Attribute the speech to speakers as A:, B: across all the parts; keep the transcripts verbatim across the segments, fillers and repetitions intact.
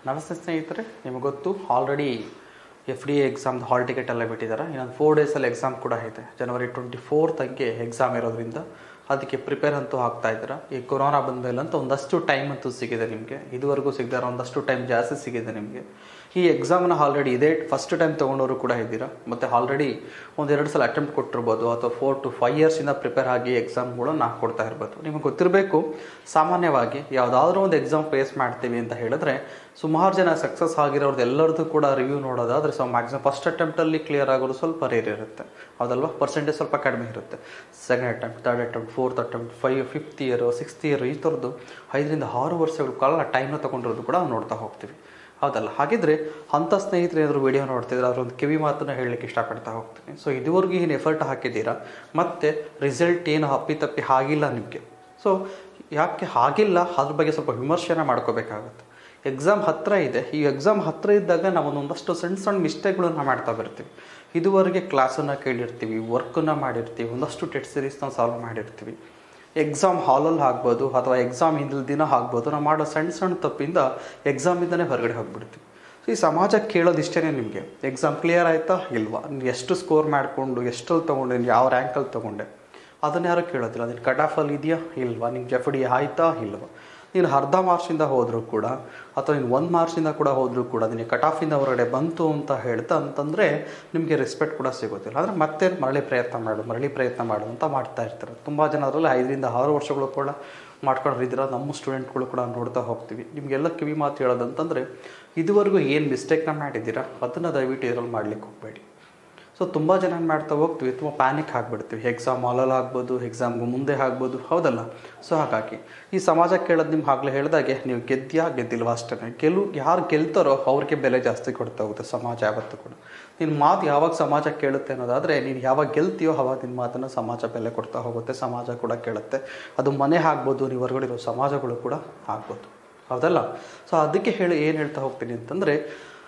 A: ನಮಸ್ತೆ ಸ್ನೇಹಿತರೆ, ನಿಮಗೆ ಗೊತ್ತು ಆಲ್ರೆಡಿ ಎಫ್ ಡಿ ಎ ಎಕ್ಸಾಮ್ದು ಹಾಲ್ ಟಿಕೆಟ್ ಎಲ್ಲ ಬಿಟ್ಟಿದ್ದಾರೆ. ಇನ್ನೊಂದು ಫೋರ್ ಡೇಸಲ್ಲಿ ಎಕ್ಸಾಮ್ ಕೂಡ ಇದೆ. ಜನವರಿ ಟ್ವೆಂಟಿ ಫೋರ್ತಂಗೆ ಎಕ್ಸಾಮ್ ಇರೋದ್ರಿಂದ ಅದಕ್ಕೆ ಪ್ರಿಪೇರ್ ಅಂತೂ ಆಗ್ತಾ ಇದ್ದೀರಾ. ಈ ಕೊರೋನಾ ಬಂದ ಮೇಲೆ ಅಂತೂ ಒಂದಷ್ಟು ಟೈಮ್ ಅಂತೂ ಸಿಗಿದೆ ನಿಮಗೆ. ಇದುವರೆಗೂ ಸಿಗದಾರ ಒಂದಷ್ಟು ಟೈಮ್ ಜಾಸ್ತಿ ಸಿಗಿದೆ ನಿಮಗೆ. ಈ ಎಕ್ಸಾಮ್ನ ಆಲ್ರೆಡಿ ಇದೇ ಫಸ್ಟ್ ಟೈಮ್ ತೊಗೊಂಡವರು ಕೂಡ ಇದ್ದೀರಾ, ಮತ್ತು ಆಲ್ರೆಡಿ ಒಂದೆರಡು ಸಲ ಅಟೆಂಪ್ಟ್ ಕೊಟ್ಟಿರ್ಬೋದು, ಅಥವಾ ಫೋರ್ ಟು ಫೈವ್ ಇಯರ್ಸಿಂದ ಪ್ರಿಪೇರ್ ಆಗಿ ಎಕ್ಸಾಮ್ಗಳನ್ನ ಕೊಡ್ತಾ ಇರ್ಬೋದು. ನಿಮಗೆ ಗೊತ್ತಿರಬೇಕು, ಸಾಮಾನ್ಯವಾಗಿ ಯಾವುದಾದ್ರೂ ಒಂದು ಎಕ್ಸಾಮ್ ಫೇಸ್ ಮಾಡ್ತೀವಿ ಅಂತ ಹೇಳಿದ್ರೆ ಸುಮಾರು ಜನ ಸಕ್ಸಸ್ ಆಗಿರೋದು ಎಲ್ಲರದ್ದು ಕೂಡ ರಿವ್ಯೂ ನೋಡೋದಾದರೆ ಸೊ ಮ್ಯಾಕ್ಸಿಮಮ್ ಫಸ್ಟ್ ಅಟೆಂಪ್ಟಲ್ಲಿ ಕ್ಲಿಯರ್ ಆಗೋದು ಸ್ವಲ್ಪ ರೇರ್ ಇರುತ್ತೆ, ಹೌದಲ್ವಾ? ಪರ್ಸೆಂಟೇಜ್ ಸ್ವಲ್ಪ ಕಡಿಮೆ ಇರುತ್ತೆ. Second attempt, third attempt, fourth attempt, five fifth year, sixth year, ಈ ಥರದ್ದು ಐದರಿಂದ ಆರು ವರ್ಷಗಳ ಕಾಲ ಟೈಮ್ನ ತೊಗೊಂಡಿರೋದು ಕೂಡ ನಾವು ನೋಡ್ತಾ ಹೋಗ್ತೀವಿ, ಹೌದಲ್ಲ? ಹಾಗಿದ್ರೆ ಅಂಥ ಸ್ನೇಹಿತರು ಏನಾದರೂ ವಿಡಿಯೋ ನೋಡ್ತಿದ್ರೆ ಅದರೊಂದು ಕಿವಿ ಮಾತನ್ನು ಹೇಳಲಿಕ್ಕೆ ಇಷ್ಟಪಡ್ತಾ ಹೋಗ್ತೀನಿ. ಸೊ ಇದುವರೆಗೂ ಏನು ಎಫರ್ಟ್ ಹಾಕಿದ್ದೀರಾ, ಮತ್ತು ರಿಸಲ್ಟ್ ಏನು ಅಪ್ಪಿತಪ್ಪಿ ಆಗಿಲ್ಲ ನಿಮಗೆ. ಸೊ ಯಾಕೆ ಆಗಿಲ್ಲ ಅದ್ರ ಬಗ್ಗೆ ಸ್ವಲ್ಪ ವಿಮರ್ಶೆನ ಮಾಡ್ಕೋಬೇಕಾಗುತ್ತೆ. ಎಕ್ಸಾಮ್ ಹತ್ತಿರ ಇದೆ. ಈ ಎಕ್ಸಾಮ್ ಹತ್ತಿರ ಇದ್ದಾಗ ನಾವು ಒಂದಷ್ಟು ಸಣ್ಣ ಸಣ್ಣ ಮಿಸ್ಟೇಕ್ಗಳನ್ನ ಮಾಡ್ತಾ ಬರ್ತೀವಿ. ಇದುವರೆಗೆ ಕ್ಲಾಸನ್ನು ಕೇಳಿರ್ತೀವಿ, ವರ್ಕನ್ನು ಮಾಡಿರ್ತೀವಿ, ಒಂದಷ್ಟು ಟೆಸ್ಟ್ ಸೀರೀಸ್ನ ಸಾಲ್ವ್ ಮಾಡಿರ್ತೀವಿ. ಎಕ್ಸಾಮ್ ಹಾಲಲ್ಲಿ ಆಗ್ಬೋದು ಅಥವಾ ಎಕ್ಸಾಮ್ ಹಿಂದಿನ ದಿನ ಆಗ್ಬೋದು, ನಾವು ಮಾಡೋ ಸಣ್ಣ ಸಣ್ಣ ತಪ್ಪಿಂದ ಎಕ್ಸಾಮಿಂದನೇ ಹೊರಗಡೆ ಹೋಗ್ಬಿಡ್ತೀವಿ. ಸೊ ಈ ಸಮಾಜಕ್ಕೆ ಕೇಳೋದಿಷ್ಟೇ ನಿಮಗೆ, ಎಕ್ಸಾಮ್ ಕ್ಲಿಯರ್ ಆಯಿತಾ ಇಲ್ವಾ, ನೀವು ಎಷ್ಟು ಸ್ಕೋರ್ ಮಾಡಿಕೊಂಡು ಎಷ್ಟಲ್ಲಿ ತೊಗೊಂಡೆ, ಯಾವ ರ್ಯಾಂಕಲ್ಲಿ ತೊಗೊಂಡೆ, ಅದನ್ನು ಯಾರು ಕೇಳೋದಿಲ್ಲ. ಅದನ್ನು ಕಟ್ ಆಫಲ್ಲಿ ಇದೆಯಾ ಇಲ್ವಾ, ನಿಮ್ಗೆ ಜಫ್ ಡಿ ಆಯಿತಾ ಇಲ್ವಾ. ನೀನು ಅರ್ಧ ಮಾರ್ಕ್ಸಿಂದ ಹೋದರೂ ಕೂಡ ಅಥವಾ ನೀನು ಒಂದು ಮಾರ್ಕ್ಸಿಂದ ಕೂಡ ಹೋದರೂ ಕೂಡ ನಿನಗೆ ಕಟ್ ಆಫಿಂದ ಹೊರಗಡೆ ಬಂತು ಅಂತ ಹೇಳ್ತಾ ಅಂತಂದರೆ ನಿಮಗೆ ರೆಸ್ಪೆಕ್ಟ್ ಕೂಡ ಸಿಗೋದಿಲ್ಲ. ಅಂದರೆ ಮತ್ತೆ ಮರಳಿ ಪ್ರಯತ್ನ ಮಾಡು ಮರಳಿ ಪ್ರಯತ್ನ ಮಾಡು ಅಂತ ಮಾಡ್ತಾ ಇರ್ತಾರೆ. ತುಂಬ ಜನ ಅದರಲ್ಲಿ ಐದರಿಂದ ಆರು ವರ್ಷಗಳು ಕೂಡ ಮಾಡ್ಕೊಂಡಿದ್ದೀರ. ನಮ್ಮ ಸ್ಟೂಡೆಂಟ್ಗಳು ಕೂಡ ನೋಡ್ತಾ ಹೋಗ್ತೀವಿ. ನಿಮಗೆಲ್ಲ ಕಿವಿ ಮಾತು ಹೇಳೋದಂತಂದರೆ ಇದುವರೆಗೂ ಏನು ಮಿಸ್ಟೇಕ್ನ ಮಾಡಿದ್ದೀರಾ ಅದನ್ನು ದಯವಿಟ್ಟು ಇದರಲ್ಲಿ ಮಾಡಲಿಕ್ಕೆ ಹೋಗಬೇಡಿ. ಸೊ ತುಂಬ ಜನ ಏನು ಮಾಡ್ತಾ ಹೋಗ್ತೀವಿ, ತುಂಬ ಪ್ಯಾನಿಕ್ ಆಗಿಬಿಡ್ತೀವಿ. ಎಕ್ಸಾಮ್ ಹಾಲಲ್ಲಿ ಆಗ್ಬೋದು, ಎಕ್ಸಾಮ್ಗೂ ಮುಂದೆ ಆಗ್ಬೋದು, ಹೌದಲ್ಲ? ಸೊ ಹಾಗಾಗಿ ಈ ಸಮಾಜ ಕೇಳೋದು ನಿಮ್ಗೆ ಆಗಲೇ ಹೇಳಿದಾಗೆ ನೀವು ಗೆದ್ದಿಯಾ ಗೆದ್ದಿಲ್ವಾ ಅಷ್ಟೇ. ಗೆಲು ಯಾರು ಗೆಲ್ತಾರೋ ಅವ್ರಿಗೆ ಬೆಲೆ ಜಾಸ್ತಿ ಕೊಡ್ತಾ ಹೋಗುತ್ತೆ ಸಮಾಜ ಯಾವತ್ತೂ ಕೂಡ. ನಿನ್ನ ಮಾತು ಯಾವಾಗ ಸಮಾಜ ಕೇಳುತ್ತೆ ಅನ್ನೋದಾದರೆ ನೀನು ಯಾವಾಗ ಗೆಲ್ತೀಯೋ ಅವಾಗ ನಿನ್ನ ಮಾತನ್ನು ಸಮಾಜ ಬೆಲೆ ಕೊಡ್ತಾ ಹೋಗುತ್ತೆ, ಸಮಾಜ ಕೂಡ ಕೇಳುತ್ತೆ. ಅದು ಮನೆ ಆಗ್ಬೋದು, ನೀವು ಹೊರಗಡೆ ಇರೋ ಸಮಾಜಗಳು ಕೂಡ ಆಗ್ಬೋದು, ಹೌದಲ್ಲ? ಸೊ ಅದಕ್ಕೆ ಹೇಳಿ ಏನು ಹೇಳ್ತಾ ಹೋಗ್ತೀನಿ ಅಂತಂದರೆ,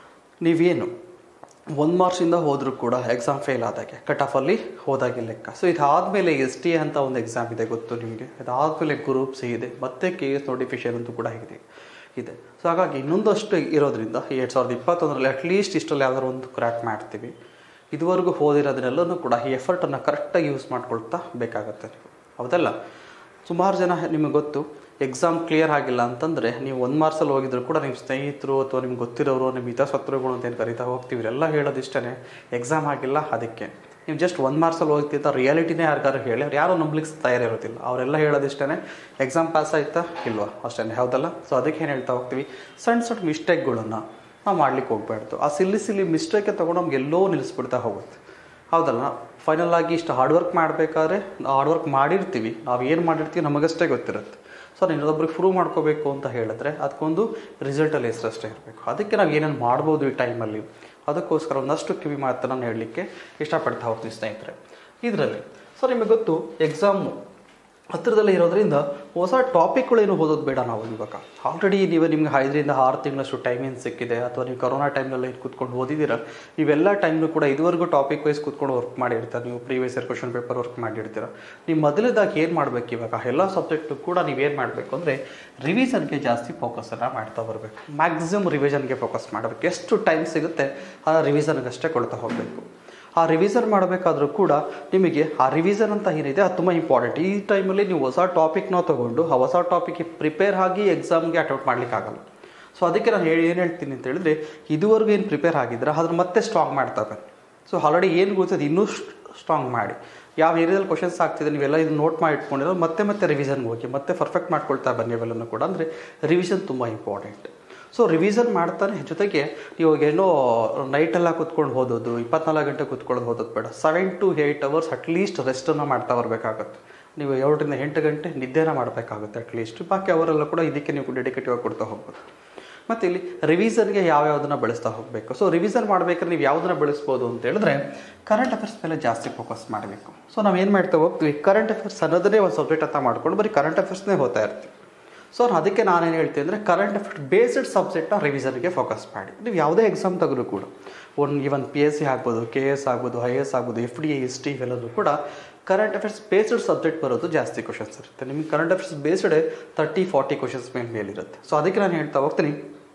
A: ನೀವೇನು ಒಂದು ಮಾರ್ಕ್ಸಿಂದ ಹೋದರೂ ಕೂಡ ಎಕ್ಸಾಮ್ ಫೇಲ್ ಆದಾಗೆ ಕಟ್ ಆಫಲ್ಲಿ ಹೋದಾಗೆ ಲೆಕ್ಕ. ಸೊ ಇದಾದಮೇಲೆ ಎಸ್ ಟಿ ಎ ಅಂತ ಒಂದು ಎಕ್ಸಾಮ್ ಇದೆ, ಗೊತ್ತು ನಿಮಗೆ. ಇದಾದಮೇಲೆ ಗ್ರೂಪ್ ಸಿ ಇದೆ, ಮತ್ತು ಕೆ ಎಸ್ ನೋಟಿಫಿಕೇಷನ್ ಅಂತೂ ಕೂಡ ಇದೆ ಇದೆ ಸೊ ಹಾಗಾಗಿ ಇನ್ನೊಂದಷ್ಟು ಇರೋದ್ರಿಂದ ಎರಡು ಸಾವಿರದ ಇಪ್ಪತ್ತೊಂದರಲ್ಲಿ ಅಟ್ಲೀಸ್ಟ್ ಇಷ್ಟರಲ್ಲಿ ಯಾವ್ದಾದ್ರು ಒಂದು ಕ್ರ್ಯಾಕ್ ಮಾಡ್ತೀವಿ. ಇದುವರೆಗೂ ಓದಿರೋದನ್ನೆಲ್ಲನೂ ಕೂಡ ಈ ಎಫರ್ಟನ್ನು ಕರೆಕ್ಟಾಗಿ ಯೂಸ್ ಮಾಡ್ಕೊಳ್ತಾ ಬೇಕಾಗತ್ತೆ ನೀವು, ಹೌದಲ್ಲ? ಸುಮಾರು ಜನ ನಿಮಗೆ ಗೊತ್ತು, ಎಕ್ಸಾಮ್ ಕ್ಲಿಯರ್ ಆಗಿಲ್ಲ ಅಂತಂದರೆ ನೀವು ಒಂದು ಮಾರ್ಕ್ಸಲ್ಲಿ ಹೋಗಿದ್ರು ಕೂಡ ನಿಮ್ಮ ಸ್ನೇಹಿತರು ಅಥವಾ ನಿಮ್ಗೆ ಗೊತ್ತಿರೋರು, ನಿಮ್ಮ ಹಿತಶತ್ರುಗಳು ಅಂತ ಏನು ಕರಿತಾ ಹೋಗ್ತೀವಿ, ಎಲ್ಲ ಹೇಳೋದಿಷ್ಟೇ ಎಕ್ಸಾಮ್ ಆಗಿಲ್ಲ ಅದಕ್ಕೆ. ನೀವು ಜಸ್ಟ್ ಒಂದು ಮಾರ್ಕ್ಸಲ್ಲಿ ಹೋಗ್ತಿದ್ದ ರಿಯಾಲಿಟಿನೇ ಯಾರಿಗಾರು ಹೇಳಿ ಅವ್ರು ಯಾರೂ ನಂಬಲಿಕ್ಕೆ ತಯಾರಿರೋದಿಲ್ಲ. ಅವರೆಲ್ಲ ಹೇಳೋದಿಷ್ಟೇ ಎಕ್ಸಾಮ್ ಪಾಸ್ ಆಯಿತಾ ಇಲ್ವಾ ಅಷ್ಟೇ, ಹೌದಲ್ಲ? ಸೊ ಅದಕ್ಕೆ ಏನು ಹೇಳ್ತಾ ಹೋಗ್ತೀವಿ, ಸಣ್ಣ ಸಣ್ಣ ಮಿಸ್ಟೇಕ್ಗಳನ್ನು ನಾವು ಮಾಡ್ಲಿಕ್ಕೆ ಹೋಗ್ಬಾರ್ದು. ಆ ಸಿಲ್ಲಿ ಸಿಲ್ಲಿ ಮಿಸ್ಟೇಕೆ ತೊಗೊಂಡು ನಮ್ಗೆ ಎಲ್ಲೋ ನಿಲ್ಲಿಸ್ಬಿಡ್ತಾ ಹೋಗುತ್ತೆ, ಹೌದಲ್ಲ? ಫೈನಲ್ ಆಗಿ ಇಷ್ಟು ಹಾರ್ಡ್ ವರ್ಕ್ ಮಾಡಬೇಕಾದ್ರೆ ಹಾರ್ಡ್ ವರ್ಕ್ ಮಾಡಿರ್ತೀವಿ, ನಾವು ಏನು ಮಾಡಿರ್ತೀವಿ ನಮಗಷ್ಟೇ ಗೊತ್ತಿರುತ್ತೆ. ಸೊ ನಾನು ಇನ್ನೊಬ್ಬರಿಗೆ ಪ್ರೂವ್ ಮಾಡ್ಕೋಬೇಕು ಅಂತ ಹೇಳಿದ್ರೆ ಅದಕ್ಕೊಂದು ರಿಸಲ್ಟಲ್ಲಿ ಹೆಸರಷ್ಟೇ ಇರಬೇಕು. ಅದಕ್ಕೆ ನಾವು ಏನೇನು ಮಾಡ್ಬೋದು ಈ ಟೈಮಲ್ಲಿ, ಅದಕ್ಕೋಸ್ಕರ ಒಂದಷ್ಟು ಕಿವಿ ಮಾತನ್ನು ನಾನು ಹೇಳಲಿಕ್ಕೆ ಇಷ್ಟಪಡ್ತಾ ಹೋಗ್ತೀನಿ ಸ್ನೇಹಿತರೆ ಇದರಲ್ಲಿ. ಸೊ ನಿಮಗೆ ಗೊತ್ತು, ಎಕ್ಸಾಮು ಹತ್ತಿರದಲ್ಲೇ ಇರೋದ್ರಿಂದ ಹೊಸ ಟಾಪಿಕ್ಗಳೇನು ಓದೋದು ಬೇಡ ನಾವು ಇವಾಗ. ಆಲ್ರೆಡಿ ನೀವು ನಿಮ್ಗೆ ಐದರಿಂದ ಆರು ತಿಂಗಳಷ್ಟು ಟೈಮ್ ಏನು ಸಿಕ್ಕಿದೆ, ಅಥವಾ ನೀವು ಕೊರೋನಾ ಟೈಮ್ನಲ್ಲಿ ಕೂತ್ಕೊಂಡು ಓದಿದ್ದೀರ, ಇವೆಲ್ಲ ಟೈಮ್ನು ಕೂಡ ಇದುವರೆಗೂ ಟಾಪಿಕ್ ವೈಸ್ ಕೂತ್ಕೊಂಡು ವರ್ಕ್ ಮಾಡಿರ್ತಾರೆ. ನೀವು previous year question paper work ಮಾಡಿರ್ತೀರ. ನೀವು ಮೊದಲೇದಾಗಿ ಏನು ಮಾಡಬೇಕು, ಇವಾಗ ಎಲ್ಲ ಸಬ್ಜೆಕ್ಟು ಕೂಡ ನೀವೇನು ಮಾಡಬೇಕು ಅಂದರೆ ರಿವಿಷನ್ಗೆ ಜಾಸ್ತಿ ಫೋಕಸನ್ನು ಮಾಡ್ತಾ ಬರಬೇಕು. ಮ್ಯಾಕ್ಸಿಮಮ್ ರಿವಿಷನ್ಗೆ ಫೋಕಸ್ ಮಾಡಬೇಕು. ಎಷ್ಟು ಟೈಮ್ ಸಿಗುತ್ತೆ ಆ ರಿವಿಷನ್ಗಷ್ಟೇ ಕೊಡ್ತಾ ಹೋಗಬೇಕು. ಆ ರಿವಿಷನ್ ಮಾಡಬೇಕಾದ್ರೂ ಕೂಡ ನಿಮಗೆ ಆ ರಿವಿಷನ್ ಅಂತ ಏನಿದೆ ಅದು ತುಂಬ ಇಂಪಾರ್ಟೆಂಟ್. ಈ ಟೈಮಲ್ಲಿ ನೀವು ಹೊಸ ಟಾಪಿಕ್ನ ತೊಗೊಂಡು ಆ ಹೊಸ ಟಾಪಿಕ್ಗೆ ಪ್ರಿಪೇರ್ ಆಗಿ ಎಕ್ಸಾಮ್ಗೆ ಅಟೆಂಪ್ಟ್ ಮಾಡಲಿಕ್ಕಾಗಲ್ಲ. ಸೊ ಅದಕ್ಕೆ ನಾನು ಹೇಳಿ ಏನು ಹೇಳ್ತೀನಿ ಅಂತ ಹೇಳಿದ್ರೆ, ಇದುವರೆಗೂ ಏನು ಪ್ರಿಪೇರ್ ಆಗಿದ್ರೆ ಅದ್ರ ಮತ್ತೆ ಸ್ಟ್ರಾಂಗ್ ಮಾಡ್ತಾ ಬನ್ನಿ. ಸೊ ಆಲ್ರೆಡಿ ಏನು ಗೊತ್ತಿದೆ ಇನ್ನೂ ಸ್ಟ್ರಾಂಗ್ ಮಾಡಿ. ಯಾವ ಏರಿಯಾದಲ್ಲಿ ಕ್ವಶನ್ಸ್ ಆಗ್ತಿದೆ ನೀವೆಲ್ಲ ಇದು ನೋಟ್ ಮಾಡಿ ಇಟ್ಕೊಂಡಿರೋ ಮತ್ತೆ ಮತ್ತೆ ರಿವಿಷನ್ಗೆ ಹೋಗಿ ಮತ್ತೆ ಪರ್ಫೆಕ್ಟ್ ಮಾಡ್ಕೊಳ್ತಾ ಬನ್ನಿ ಅವೆಲ್ಲನೂ ಕೂಡ. ಅಂದರೆ ರಿವಿಷನ್ ತುಂಬ ಇಂಪಾರ್ಟೆಂಟ್. ಸೊ ರಿವಿಷನ್ ಮಾಡ್ತಾನೆ ಜೊತೆಗೆ ಇವಾಗ ಏನೋ ನೈಟೆಲ್ಲ ಕೂತ್ಕೊಂಡು ಓದೋದು, ಇಪ್ಪತ್ನಾಲ್ಕು ಗಂಟೆ ಕೂತ್ಕೊಳ್ಳೋದು ಓದೋದು ಬೇಡ. Seven to eight hours at least ರೆಸ್ಟನ್ನು ಮಾಡ್ತಾ ಬರಬೇಕಾಗತ್ತೆ. ನೀವು ಏಳರಿಂದ ಎಂಟು ಗಂಟೆ ನಿದ್ದೆನ ಮಾಡಬೇಕಾಗುತ್ತೆ ಅಟ್ಲೀಸ್ಟ್. ಬಾಕಿ ಅವರೆಲ್ಲ ಕೂಡ ಇದಕ್ಕೆ ನೀವು ಡೆಡಿಕೇಟಿವ್ ಆಗಿ ಕೊಡ್ತಾ ಹೋಗ್ಬೋದು. ಮತ್ತು ಇಲ್ಲಿ ರಿವಿಷನ್ಗೆ ಯಾವ್ಯಾವುದನ್ನು ಬಳಸ್ತಾ ಹೋಗಬೇಕು. ಸೊ ರಿವಿಷನ್ ಮಾಡಬೇಕಾದ್ರೆ ನೀವು ಯಾವುದನ್ನು ಬಳಸ್ಬೋದು ಅಂತ ಹೇಳಿದ್ರೆ ಕರೆಂಟ್ ಅಫೇರ್ಸ್ ಮೇಲೆ ಜಾಸ್ತಿ ಫೋಕಸ್ ಮಾಡಬೇಕು. ಸೊ ನಾವು ಏನು ಮಾಡ್ತಾ ಹೋಗ್ತೀವಿ, ಕರೆಂಟ್ ಅಫೇರ್ಸ್ ಅನ್ನೋದನ್ನೇ ಒಂದು ಸಬ್ಜೆಕ್ಟ್ ಅಂತ ಮಾಡ್ಕೊಂಡು ಬರೀ ಕರೆಂಟ್ ಅಫೇರ್ಸ್ನೇ ಓದ್ತಾ ಇರ್ತೀವಿ. ಸೊ ಅದಕ್ಕೆ ನಾನೇನು ಹೇಳ್ತೀನಿ ಅಂದರೆ ಕರೆಂಟ್ ಅಫೇರ್ಸ್ ಬೇಸ್ಡ್ ಸಬ್ಜೆಕ್ಟ್ನ ರಿವಿಷನ್ಗೆ ಫೋಕಸ್ ಮಾಡಿ. ನೀವು ಯಾವುದೇ ಎಕ್ಸಾಮ್ ತೆಗೆದು ಕೂಡ one even P S C ಆಗ್ಬೋದು, ಕೆ ಎಸ್ ಆಗ್ಬೋದು, ಐ ಎ ಎಸ್ ಆಗ್ಬೋದು, F D A, S T ಇವೆಲ್ಲದೂ ಕೂಡ ಕರೆಂಟ್ ಅಫೇರ್ಸ್ ಬೇಸ್ಡ್ ಸಬ್ಜೆಕ್ಟ್ ಬರೋದು ಜಾಸ್ತಿ ಕ್ವಶನ್ಸ್ ಇರುತ್ತೆ. ನಿಮಗೆ current affairs based thirty forty questions ಮೇಲೆ ಮೇಲಿರುತ್ತೆ. ಸೊ ಅದಕ್ಕೆ ನಾನು ಹೇಳ್ತಾ ಹೋಗ್ತೀನಿ,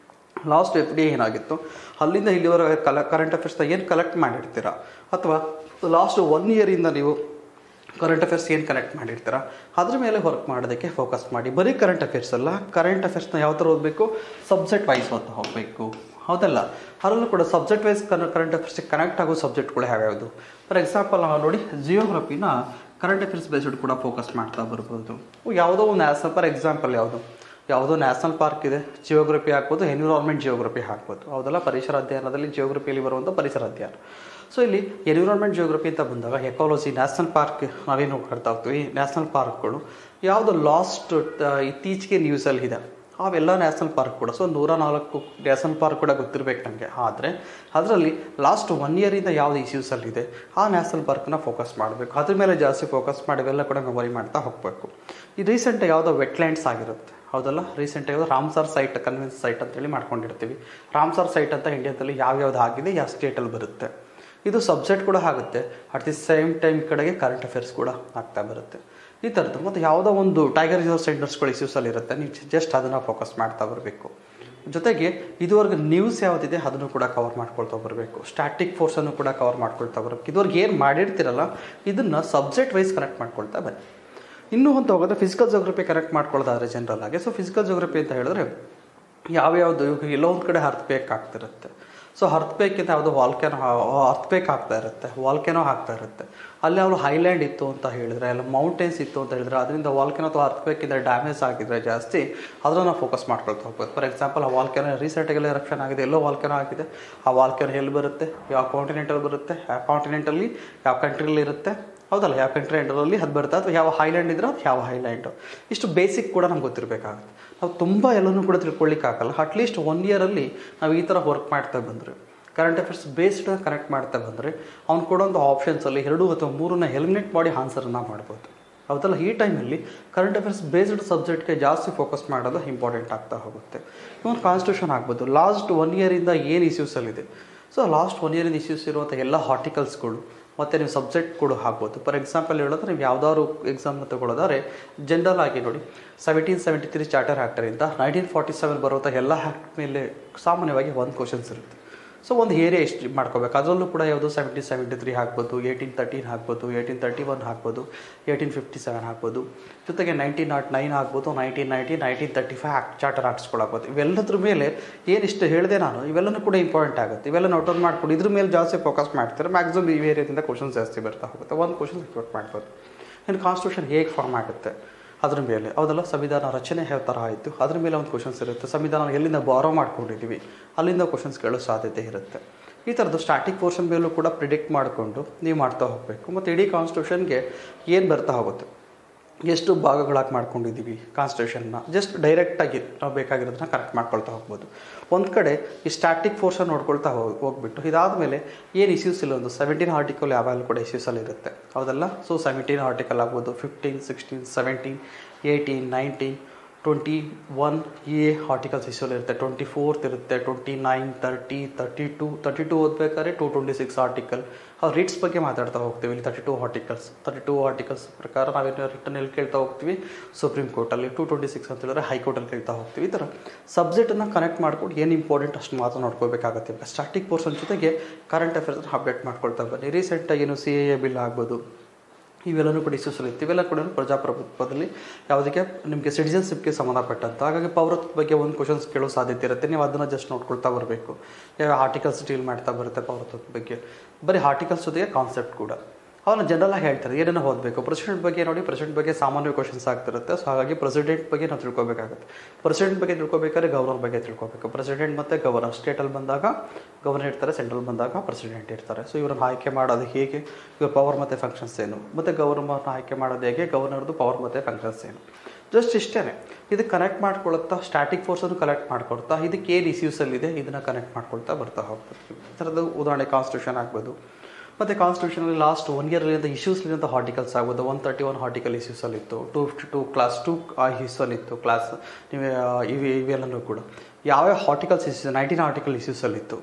A: ಲಾಸ್ಟ್ ಎಫ್ ಡಿ ಏನಾಗಿತ್ತು ಅಲ್ಲಿಂದ ಇಲ್ಲಿವರೆಗೆ ಕಲ ಕರೆಂಟ್ ಅಫೇರ್ಸ್ನ ಏನು ಕಲೆಕ್ಟ್ ಮಾಡಿರ್ತೀರಾ ಅಥವಾ ಲಾಸ್ಟ್ ಒನ್ ಇಯರಿಂದ ನೀವು ಕರೆಂಟ್ ಅಫೇರ್ಸ್ ಏನು ಕಲೆಕ್ಟ್ ಮಾಡಿರ್ತೀರ ಅದ್ರ ಮೇಲೆ ವರ್ಕ್ ಮಾಡೋದಕ್ಕೆ ಫೋಕಸ್ ಮಾಡಿ. ಬರೀ ಕರೆಂಟ್ ಅಫೇರ್ಸ್ ಅಲ್ಲ, ಕರೆಂಟ್ ಅಫೇರ್ಸ್ನ ಯಾವ ಥರ ಓದಬೇಕು, ಸಬ್ಜೆಕ್ಟ್ ವೈಸ್ ಓದ್ತಾ ಹೋಗಬೇಕು. ಹೌದಲ್ಲ, ಅದರಲ್ಲೂ ಕೂಡ ಸಬ್ಜೆಕ್ಟ್ ವೈಸ್ ಕರೆಂಟ್ ಅಫೇರ್ಸ್ಗೆ ಕನೆಕ್ಟ್ ಆಗೋ ಸಬ್ಜೆಕ್ಟ್ಗಳು ಯಾವ್ಯಾವುದು. ಫಾರ್ ಎಕ್ಸಾಂಪಲ್ ನಾವು ನೋಡಿ ಜಿಯೋಗ್ರಫಿನ ಕರೆಂಟ್ ಅಫೇರ್ಸ್ ಬೇಸ್ಡ್ ಕೂಡ ಫೋಕಸ್ ಮಾಡ್ತಾ ಬರ್ಬೋದು. ಯಾವುದೋ ಒಂದು ನ್ಯಾಷನಲ್ ಫಾರ್ ಎಕ್ಸಾಂಪಲ್ ಯಾವುದು ಯಾವುದೋ ನ್ಯಾಷನಲ್ ಪಾರ್ಕ್ ಇದೆ, ಜಿಯೋಗ್ರಫಿ ಹಾಕ್ಬೋದು, ಎನ್ವಿರಾನ್ಮೆಂಟ್ ಜಿಯೋಗ್ರಫಿ ಹಾಕ್ಬೋದು. ಹೌದಲ್ಲ, ಪರಿಸರ ಅಧ್ಯಯನದಲ್ಲಿ ಜಿಯೋಗ್ರಫಿಯಲ್ಲಿ ಬರುವಂಥ ಪರಿಸರ ಅಧ್ಯಯನ. ಸೊ ಇಲ್ಲಿ ಎನ್ವಿರಾನ್ಮೆಂಟ್ ಜಿಯೋಗ್ರಫಿ ಅಂತ ಬಂದಾಗ ಎಕಾಲಜಿ, ನ್ಯಾಷನಲ್ ಪಾರ್ಕ್ ನಾವೇನು ಕಟ್ತಾ ಹೋಗ್ತೀವಿ, ನ್ಯಾಷನಲ್ ಪಾರ್ಕ್ಗಳು ಯಾವುದು ಲಾಸ್ಟ್ ಇತ್ತೀಚೆಗೆ ನ್ಯೂಸಲ್ಲಿ ಇದೆ ಅವೆಲ್ಲ ನ್ಯಾಷನಲ್ ಪಾರ್ಕ್ ಕೂಡ. ಸೊ ನೂರ ನಾಲ್ಕು ನ್ಯಾಷನಲ್ ಪಾರ್ಕ್ ಕೂಡ ಗೊತ್ತಿರಬೇಕು ನಮಗೆ. ಆದರೆ ಅದರಲ್ಲಿ ಲಾಸ್ಟ್ ಒನ್ ಇಯರಿಂದ ಯಾವುದು ಇಶ್ಯೂಸಲ್ಲಿದೆ ಆ ನ್ಯಾಷನಲ್ ಪಾರ್ಕ್ನ ಫೋಕಸ್ ಮಾಡಬೇಕು, ಅದ್ರ ಮೇಲೆ ಜಾಸ್ತಿ ಫೋಕಸ್ ಮಾಡಿ ಇವೆಲ್ಲ ಕೂಡ ಮೆಮೊರಿ ಮಾಡ್ತಾ ಹೋಗಬೇಕು. ಈ ರೀಸೆಂಟಾಗಿ ಯಾವುದೋ ವೆಟ್ಲ್ಯಾಂಡ್ಸ್ ಆಗಿರುತ್ತೆ. ಹೌದಲ್ಲ, ರೀಸೆಂಟಾಗಿ ಯಾವುದೋ ರಾಮ್ಸರ್ ಸೈಟ್ ಕನ್ವೆನ್ಸ್ ಸೈಟ್ ಅಂತೇಳಿ ಮಾಡ್ಕೊಂಡಿರ್ತೀವಿ. ರಾಮ್ಸರ್ ಸೈಟ್ ಅಂತ ಇಂಡಿಯಾದಲ್ಲಿ ಯಾವ್ಯಾವ್ದು ಆಗಿದೆ, ಯಾವ ಸ್ಟೇಟಲ್ಲಿ ಬರುತ್ತೆ. ಇದು ಸಬ್ಜೆಕ್ಟ್ ಕೂಡ ಆಗುತ್ತೆ, ಅಟ್ ದಿ ಸೇಮ್ ಟೈಮ್ ಕಡೆಗೆ ಕರೆಂಟ್ ಅಫೇರ್ಸ್ ಕೂಡ ಆಗ್ತಾ ಬರುತ್ತೆ. ಈ ಥರದ್ದು ಮತ್ತು ಯಾವುದೋ ಒಂದು ಟೈಗರ್ ರಿಸರ್ವ್ ಸೆಂಟರ್ಸ್ಗಳು ಇಶ್ಯೂಸಲ್ಲಿ ಇರುತ್ತೆ, ನೀವು ಜಸ್ಟ್ ಅದನ್ನು ಫೋಕಸ್ ಮಾಡ್ತಾ ಬರಬೇಕು. ಜೊತೆಗೆ ಇದುವರೆಗೆ ನ್ಯೂಸ್ ಯಾವುದಿದೆ ಅದನ್ನು ಕೂಡ ಕವರ್ ಮಾಡ್ಕೊಳ್ತಾ ಬರಬೇಕು. ಸ್ಟ್ಯಾಟಿಕ್ ಫೋರ್ಸನ್ನು ಕೂಡ ಕವರ್ ಮಾಡ್ಕೊಳ್ತಾ ಬರಬೇಕು. ಇದುವರೆಗೆ ಏನು ಮಾಡಿರ್ತೀರಲ್ಲ ಇದನ್ನು ಸಬ್ಜೆಕ್ಟ್ ವೈಸ್ ಕನೆಕ್ಟ್ ಮಾಡ್ಕೊಳ್ತಾ ಬನ್ನಿ. ಇನ್ನೂ ಅಂತ ಹೋಗೋದ್ರೆ ಫಿಸಿಕಲ್ ಜೋಗ್ರಫಿ ಕನೆಕ್ಟ್ ಮಾಡ್ಕೊಳ್ಳೋದಾದ್ರೆ ಜನರಲ್ ಆಗಿ. ಸೊ ಫಿಸಿಕಲ್ ಜೋಗ್ರಫಿ ಅಂತ ಹೇಳಿದ್ರೆ ಯಾವ್ಯಾವುದು ಎಲ್ಲೋ ಒಂದು ಕಡೆ ಅರ್ಥಕ್ವೇಕ್ ಆಗ್ತಿರುತ್ತೆ. ಸೊ ಅರ್ಥಕ್ವೇಕಿಂತ ಯಾವುದೋ ವಾಲ್ಕ್ಯಾನೋ ಅರ್ಥಕ್ವೇಕ್ ಆಗ್ತಾ ಇರುತ್ತೆ, ವಾಲ್ಕ್ಯಾನೋ ಆಗ್ತಾ ಇರುತ್ತೆ. ಅಲ್ಲಿ ಅವರು ಹೈಲ್ಯಾಂಡ್ ಇತ್ತು ಅಂತ ಹೇಳಿದ್ರೆ, ಎಲ್ಲ ಮೌಂಟೇನ್ಸ್ ಇತ್ತು ಅಂತ ಹೇಳಿದ್ರೆ, ಅದರಿಂದ ವಾಲ್ಕ್ಯಾನೋ ಅಥವಾ ಅರ್ಥಕ್ವೇಕಿಂದ ಡ್ಯಾಮೇಜ್ ಆಗಿದ್ರೆ ಜಾಸ್ತಿ ಅದನ್ನು ಫೋಕಸ್ ಮಾಡ್ಕೊಳ್ತಾ ಹೋಗ್ಬೋದು. ಫಾರ್ ಎಕ್ಸಾಂಪಲ್ ಆ ವಾಲ್ಕ್ಯಾನೋ ರೀಸೆಂಟಾಗೆಲ್ಲ ಎರಪ್ಷನ್ ಆಗಿದೆ, ಎಲ್ಲೋ ವಾಲ್ಕ್ಯಾನೋ ಆಗಿದೆ. ಆ ವಾಲ್ಕ್ಯಾನೋ ಎಲ್ಲಿ ಬರುತ್ತೆ, ಯಾವ ಕಾಂಟಿನೆಂಟಲ್ಲಿ ಬರುತ್ತೆ, ಯಾವ ಕಾಂಟಿನೆಂಟಲ್ಲಿ ಯಾವ ಕಂಟ್ರಿಯಲ್ಲಿ ಇರುತ್ತೆ, ಹೌದಲ್ಲ, ಯಾವ ಕಂಟ್ರಿ ಎಂಡರಲ್ಲಿ ಅದು ಬರುತ್ತೆ, ಅಥವಾ ಯಾವ ಹೈಲ್ಯಾಂಡ್ ಇದ್ರೆ ಅದು ಯಾವ ಹೈಲ್ಯಾಂಡು. ಇಷ್ಟು ಬೇಸಿಕ್ ಕೂಡ ನಮ್ಗೆ ಗೊತ್ತಿರಬೇಕಾಗುತ್ತೆ. ನಾವು ತುಂಬ ಎಲ್ಲನೂ ಕೂಡ ತಿಳ್ಕೊಳ್ಳಿಕ್ಕಾಗಲ್ಲ. ಅಟ್ಲೀಸ್ಟ್ ಒನ್ ಇಯರಲ್ಲಿ ನಾವು ಈ ಥರ ವರ್ಕ್ ಮಾಡ್ತಾ ಬಂದರೆ, ಕರೆಂಟ್ ಅಫೇರ್ಸ್ ಬೇಸ್ಡ್ ಕನೆಕ್ಟ್ ಮಾಡ್ತಾ ಬಂದರೆ ಅವ್ನು ಕೊಡೋಂಥ ಆಪ್ಷನ್ಸಲ್ಲಿ ಎರಡು ಅಥವಾ ಮೂರನ್ನ ಎಲಿಮಿನೇಟ್ ಮಾಡಿ ಆನ್ಸರನ್ನು ಮಾಡ್ಬೋದು. ಹೌದಲ್ಲ, ಈ ಟೈಮಲ್ಲಿ ಕರೆಂಟ್ ಅಫೇರ್ಸ್ ಬೇಸ್ಡ್ ಸಬ್ಜೆಕ್ಟ್ಗೆ ಜಾಸ್ತಿ ಫೋಕಸ್ ಮಾಡೋದು ಇಂಪಾರ್ಟೆಂಟ್ ಆಗ್ತಾ ಹೋಗುತ್ತೆ. ಇವನ್ ಕಾನ್ಸ್ಟಿಟ್ಯೂಷನ್ ಆಗ್ಬೋದು. ಲಾಸ್ಟ್ ಒನ್ ಇಯರಿಂದ ಏನು ಇಶ್ಯೂಸಲ್ಲಿದೆ, ಸೊ ಲಾಸ್ಟ್ ಒನ್ ಇಯರಿಂದ ಇಶ್ಯೂಸ್ ಇರುವಂಥ ಎಲ್ಲ ಆರ್ಟಿಕಲ್ಸ್ಗಳು ಮತ್ತು ನೀವು ಸಬ್ಜೆಕ್ಟ್ ಕೂಡ ಆಗ್ಬೋದು. ಫಾರ್ ಎಕ್ಸಾಂಪಲ್ ಹೇಳಿದ್ರೆ ನೀವು ಯಾವುದಾದ್ರು ಎಕ್ಸಾಮ್ನ ತೊಗೊಳ್ಳೋದಾದ್ರೆ ಜನರಲ್ ಆಗಿ ನೋಡಿ, ಸೆವೆಂಟೀನ್ ಸೆವೆಂಟಿ ತ್ರೀ ಚಾರ್ಟರ್ ಆ್ಯಕ್ಟರಿಂದ ನೈನ್ಟೀನ್ ಫಾರ್ಟಿ ಸೆವೆನ್ ಬರುವಂಥ ಎಲ್ಲ ಆ್ಯಕ್ಟ್ ಮೇಲೆ ಸಾಮಾನ್ಯವಾಗಿ ಒಂದು ಕ್ವಶನ್ಸ್ ಇರುತ್ತೆ. ಸೊ ಒಂದು ಏರಿಯಾ ಎಷ್ಟು ಮಾಡ್ಕೋಬೇಕು, ಅದರಲ್ಲೂ ಕೂಡ ಯಾವುದು ಸೆವೆಂಟೀನ್ ಸೆವೆಂಟಿ ತ್ರೀ ಹಾಕ್ಬೋದು, ಏಯ್ಟೀನ್ ತರ್ಟೀನ್ ಹಾಕ್ಬೋದು, ಏಯ್ಟೀನ್ ತರ್ಟಿ ಒನ್ ಹಾಕ್ಬೋದು, ಏಯ್ಟೀನ್ ಫಿಫ್ಟಿ ಸೆವೆನ್ ಹಾಕ್ಬೋದು, ಜೊತೆಗೆ ನೈನ್ಟೀನ್ ನಾಟ್ ನೈನ್ ಆಗ್ಬೋದು, nineteen ninety nineteen thirty five act charter ಹಾಕ್ಸ್ಕೊಳಾಗ್ಬೋದು. ಇವೆಲ್ಲದ್ರ ಮೇಲೆ ಏನಿಷ್ಟು ಹೇಳಿದೆ ನಾನು, ಇವೆಲ್ಲನೂ ಕೂಡ ಇಂಪಾರ್ಟೆಂಟ್ ಆಗುತ್ತೆ. ಇವೆಲ್ಲ ನೋಟ್ ಡೌನ್ ಮಾಡ್ಕೊಂಡು ಇದ್ರ ಮೇಲೆ ಜಾಸ್ತಿ ಫೋಕಸ್ ಮಾಡ್ತಾರೆ. ಮ್ಯಾಕ್ಸಿಮಮ್ ಈ ಏರಿಯಾದಿಂದ ಕ್ವಶನ್ಸ್ ಜಾಸ್ತಿ ಬರ್ತಾ ಹೋಗುತ್ತೆ. ಒಂದು ಕ್ವಶನ್ ಎಕ್ಸ್ಪೆಕ್ಟ್ ಮಾಡ್ಬೋದು. ಇನ್ನು ಕಾನ್ಸ್ಟಿಟ್ಯೂಷನ್ ಹೇಗೆ ಫಾರ್ಮ್ ಆಗುತ್ತೆ ಅದ್ರ ಮೇಲೆ, ಹೌದಲ್ಲ, ಸಂವಿಧಾನ ರಚನೆ ಯಾವ ಥರ ಆಯಿತು ಅದ್ರ ಮೇಲೆ ಒಂದು ಕ್ವಶನ್ಸ್ ಇರುತ್ತೆ. ಸಂವಿಧಾನ ಎಲ್ಲಿಂದ ಬಾರೋ ಮಾಡ್ಕೊಂಡಿದ್ದೀವಿ ಅಲ್ಲಿಂದ ಕ್ವಶನ್ಸ್ ಕೇಳೋ ಸಾಧ್ಯತೆ ಇರುತ್ತೆ. ಈ ಥರದ್ದು ಸ್ಟ್ಯಾಟಿಕ್ ಪೋರ್ಷನ್ ಮೇಲೂ ಕೂಡ ಪ್ರಿಡಿಕ್ಟ್ ಮಾಡಿಕೊಂಡು ನೀವು ಮಾಡ್ತಾ ಹೋಗಬೇಕು. ಮತ್ತು ಇಡೀ ಕಾನ್ಸ್ಟಿಟ್ಯೂಷನ್ಗೆ ಏನು ಬರ್ತಾ ಹೋಗುತ್ತೆ, ಎಷ್ಟು ಭಾಗಗಳಾಗಿ ಮಾಡ್ಕೊಂಡಿದ್ದೀವಿ ಕಾನ್ಸ್ಟಿಟ್ಯೂಷನ್ನ, ಜಸ್ಟ್ ಡೈರೆಕ್ಟಾಗಿ ನಾವು ಬೇಕಾಗಿರೋದನ್ನ ಕರೆಕ್ಟ್ ಮಾಡ್ಕೊಳ್ತಾ ಹೋಗ್ಬೋದು. ಒಂದು ಕಡೆ ಈ ಸ್ಟ್ಯಾಟಿಕ್ ಫೋರ್ಸನ್ನು ನೋಡ್ಕೊಳ್ತಾ ಹೋಗಿ ಹೋಗ್ಬಿಟ್ಟು ಇದಾದಮೇಲೆ ಏನು ಇಶ್ಯೂಸ್ ಇಲ್ಲ, ಒಂದು ಸೆವೆಂಟೀನ್ ಆರ್ಟಿಕಲ್ ಯಾವಾಗಲೂ ಕೂಡ ಇಶ್ಯೂಸಲ್ಲಿ ಇರುತ್ತೆ. ಹೌದಲ್ಲ, ಸೊ ಸೆವೆಂಟೀನ್ ಆರ್ಟಿಕಲ್ ಆಗ್ಬೋದು, fifteen sixteen seventeen eighteen nineteen twenty one A articles ಇಶ್ಯೂಲ್ಲಿ ಇರುತ್ತೆ, ಟ್ವೆಂಟಿ ಫೋರ್ತ್ ಇರುತ್ತೆ, twenty nine thirty thirty two thirty two ಓದಬೇಕಾದ್ರೆ ಟು ಟ್ವೆಂಟಿ ಸಿಕ್ಸ್ ಆರ್ಟಿಕಲ್. ಅವ್ರು ರಿಟ್ಸ್ ಬಗ್ಗೆ ಮಾತಾಡ್ತಾ ಹೋಗ್ತೀವಿ. ಇಲ್ಲಿ thirty two articles thirty two articles ಪ್ರಕಾರ ನಾವೇನು ರಿಟರ್ನ್ ಎಲ್ಲಿ ಕೇಳ್ತಾ ಹೋಗ್ತೀವಿ, ಸುಪ್ರೀಂ ಕೋರ್ಟಲ್ಲಿ. ಟು ಟ್ವೆಂಟಿ ಸಿಕ್ಸ್ ಅಂತ ಹೇಳಿದ್ರೆ ಹೈಕೋರ್ಟಲ್ಲಿ ಕೇಳ್ತಾ ಹೋಗ್ತೀವಿ. ಈ ಥರ ಸಬ್ಜೆಕ್ಟನ್ನು ಕನೆಕ್ಟ್ ಮಾಡ್ಕೊಂಡು ಏನು ಇಂಪಾರ್ಟೆಂಟ್ ಅಷ್ಟು ಮಾತ್ರ ನೋಡ್ಕೋಬೇಕಾಗುತ್ತೆ. ಸ್ಟ್ಯಾಟಿಕ್ ಪೋರ್ಷನ್ ಜೊತೆಗೆ ಕರೆಂಟ್ ಅಫೇರ್ಸ್ನ ಅಪ್ಡೇಟ್ ಮಾಡ್ಕೊಳ್ತಾ ಬನ್ನಿ. ರೀಸೆಂಟಾಗಿ ಏನು ಸಿ ಎ ಎ ಬಿಲ್ ಆಗ್ಬೋದು, ಇವೆಲ್ಲನೂ ಕೂಡ ಇಶ್ಯೂಸಲ್ಲಿ ಇತ್ತು. ಇವೆಲ್ಲ ಕೂಡ ಪ್ರಜಾಪ್ರಭುತ್ವದಲ್ಲಿ ಯಾವುದಕ್ಕೆ ನಿಮಗೆ ಸಿಟಿಜನ್ಶಿಪ್ಗೆ ಸಂಬಂಧಪಟ್ಟಂತ. ಹಾಗಾಗಿ ಪೌರತ್ವ ಬಗ್ಗೆ ಒಂದು ಕ್ವಶನ್ಸ್ ಕೇಳೋ ಸಾಧ್ಯತೆ ಇರುತ್ತೆ. ನೀವು ಅದನ್ನು ಜಸ್ಟ್ ನೋಡ್ಕೊಳ್ತಾ ಬರಬೇಕು. ಯಾವ ಆರ್ಟಿಕಲ್ಸ್ ಡೀಲ್ ಮಾಡ್ತಾ ಬರುತ್ತೆ ಪೌರತ್ವದ ಬಗ್ಗೆ. ಬರೀ ಆರ್ಟಿಕಲ್ಸ್ ಜೊತೆಗೆ ಕಾನ್ಸೆಪ್ಟ್ ಕೂಡ ಅವನ್ನ ಜನರಲಾಗಿ ಹೇಳ್ತಾರೆ ಏನೇನೋ ಓದಬೇಕು. ಪ್ರೆಸಿಡೆಂಟ್ ಬಗ್ಗೆ ನೋಡಿ, ಪ್ರೆಸಿಡೆಂಟ್ ಬಗ್ಗೆ ಸಾಮಾನ್ಯ ಕ್ವಶನ್ಸ್ ಆಗ್ತಿರುತ್ತೆ. ಸೊ ಹಾಗಾಗಿ ಪ್ರೆಸಿಡೆಂಟ್ ಬಗ್ಗೆ ನಾವು ತಿಳ್ಕೊಬೇಕಾಗುತ್ತೆ. ಪ್ರೆಸಿಡೆಂಟ್ ಬಗ್ಗೆ ತಿಳ್ಕೊಬೇಕಾದ್ರೆ ಗವರ್ನರ್ ಬಗ್ಗೆ ತಿಳ್ಕೊಬೇಕು. ಪ್ರೆಸಿಡೆಂಟ್ ಮತ್ತು ಗವರ್ನರ್, ಸ್ಟೇಟಲ್ಲಿ ಬಂದಾಗ ಗವರ್ನರ್ ಇರ್ತಾರೆ, ಸೆಂಟ್ರಲ್ ಬಂದಾಗ ಪ್ರೆಸಿಡೆಂಟ್ ಇರ್ತಾರೆ. ಸೊ ಇವ್ರನ್ನ ಆಯ್ಕೆ ಮಾಡೋದು ಹೇಗೆ, ಇವ್ರ ಪವರ್ ಮತ್ತು ಫಂಕ್ಷನ್ಸ್ ಏನು, ಮತ್ತು ಗವರ್ನರ್ನ ಆಯ್ಕೆ ಮಾಡೋದು ಹೇಗೆ, ಗವರ್ನರ್ದು ಪವರ್ ಮತ್ತು ಫಂಕ್ಷನ್ಸ್ ಏನು. ಜಸ್ಟ್ ಇಷ್ಟೇ. ಇದಕ್ಕೆ ಕನೆಕ್ಟ್ ಮಾಡ್ಕೊಳ್ತಾ ಸ್ಟ್ಯಾಟಿಕ್ ಫೋರ್ಸನ್ನು ಕಲೆಕ್ಟ್ ಮಾಡ್ಕೊಳ್ತಾ ಇದಕ್ಕೆ ಏನು ಇಶ್ಯೂಸಲ್ಲಿದೆ ಇದನ್ನು ಕನೆಕ್ಟ್ ಮಾಡ್ಕೊಳ್ತಾ ಬರ್ತಾ ಹೋಗ್ತೀವಿ. ಈ ಥರದ್ದು ಉದಾಹರಣೆ ಕಾನ್ಸ್ಟಿಟ್ಯೂಷನ್ ಆಗ್ಬೋದು. ಮತ್ತು ಕಾನ್ಸ್ಟಿಟ್ಯೂಷನಲ್ಲಿ ಲಾಸ್ಟ್ ಒನ್ ಇಯರ್ಲಿಂದ ಇಶ್ಯೂಸ್ಲಿಂದ ಆರ್ಟಿಕಲ್ಸ್ ಆಗ್ಬೋದು. ಒನ್ ತರ್ಟಿ ಒನ್ ಆರ್ಟಿಕಲ್ ಇಶ್ಯೂಸಲ್ಲಿತ್ತು, two fifty two clause two ಆ ಇಶ್ಯೂಸಲ್ಲಿತ್ತು ಕ್ಲಾಸ್ ನೀವು ಇವೆ ಇವೆಲ್ಲನೂ ಕೂಡ ಯಾವ್ಯಾವ ಆರ್ಟಿಕಲ್ಸ್ ಇಶ್ಯೂಸ್ ನೈನ್ಟೀನ್ ಆರ್ಟಿಕಲ್ ಇಶ್ಯೂಸಲ್ಲಿತ್ತು.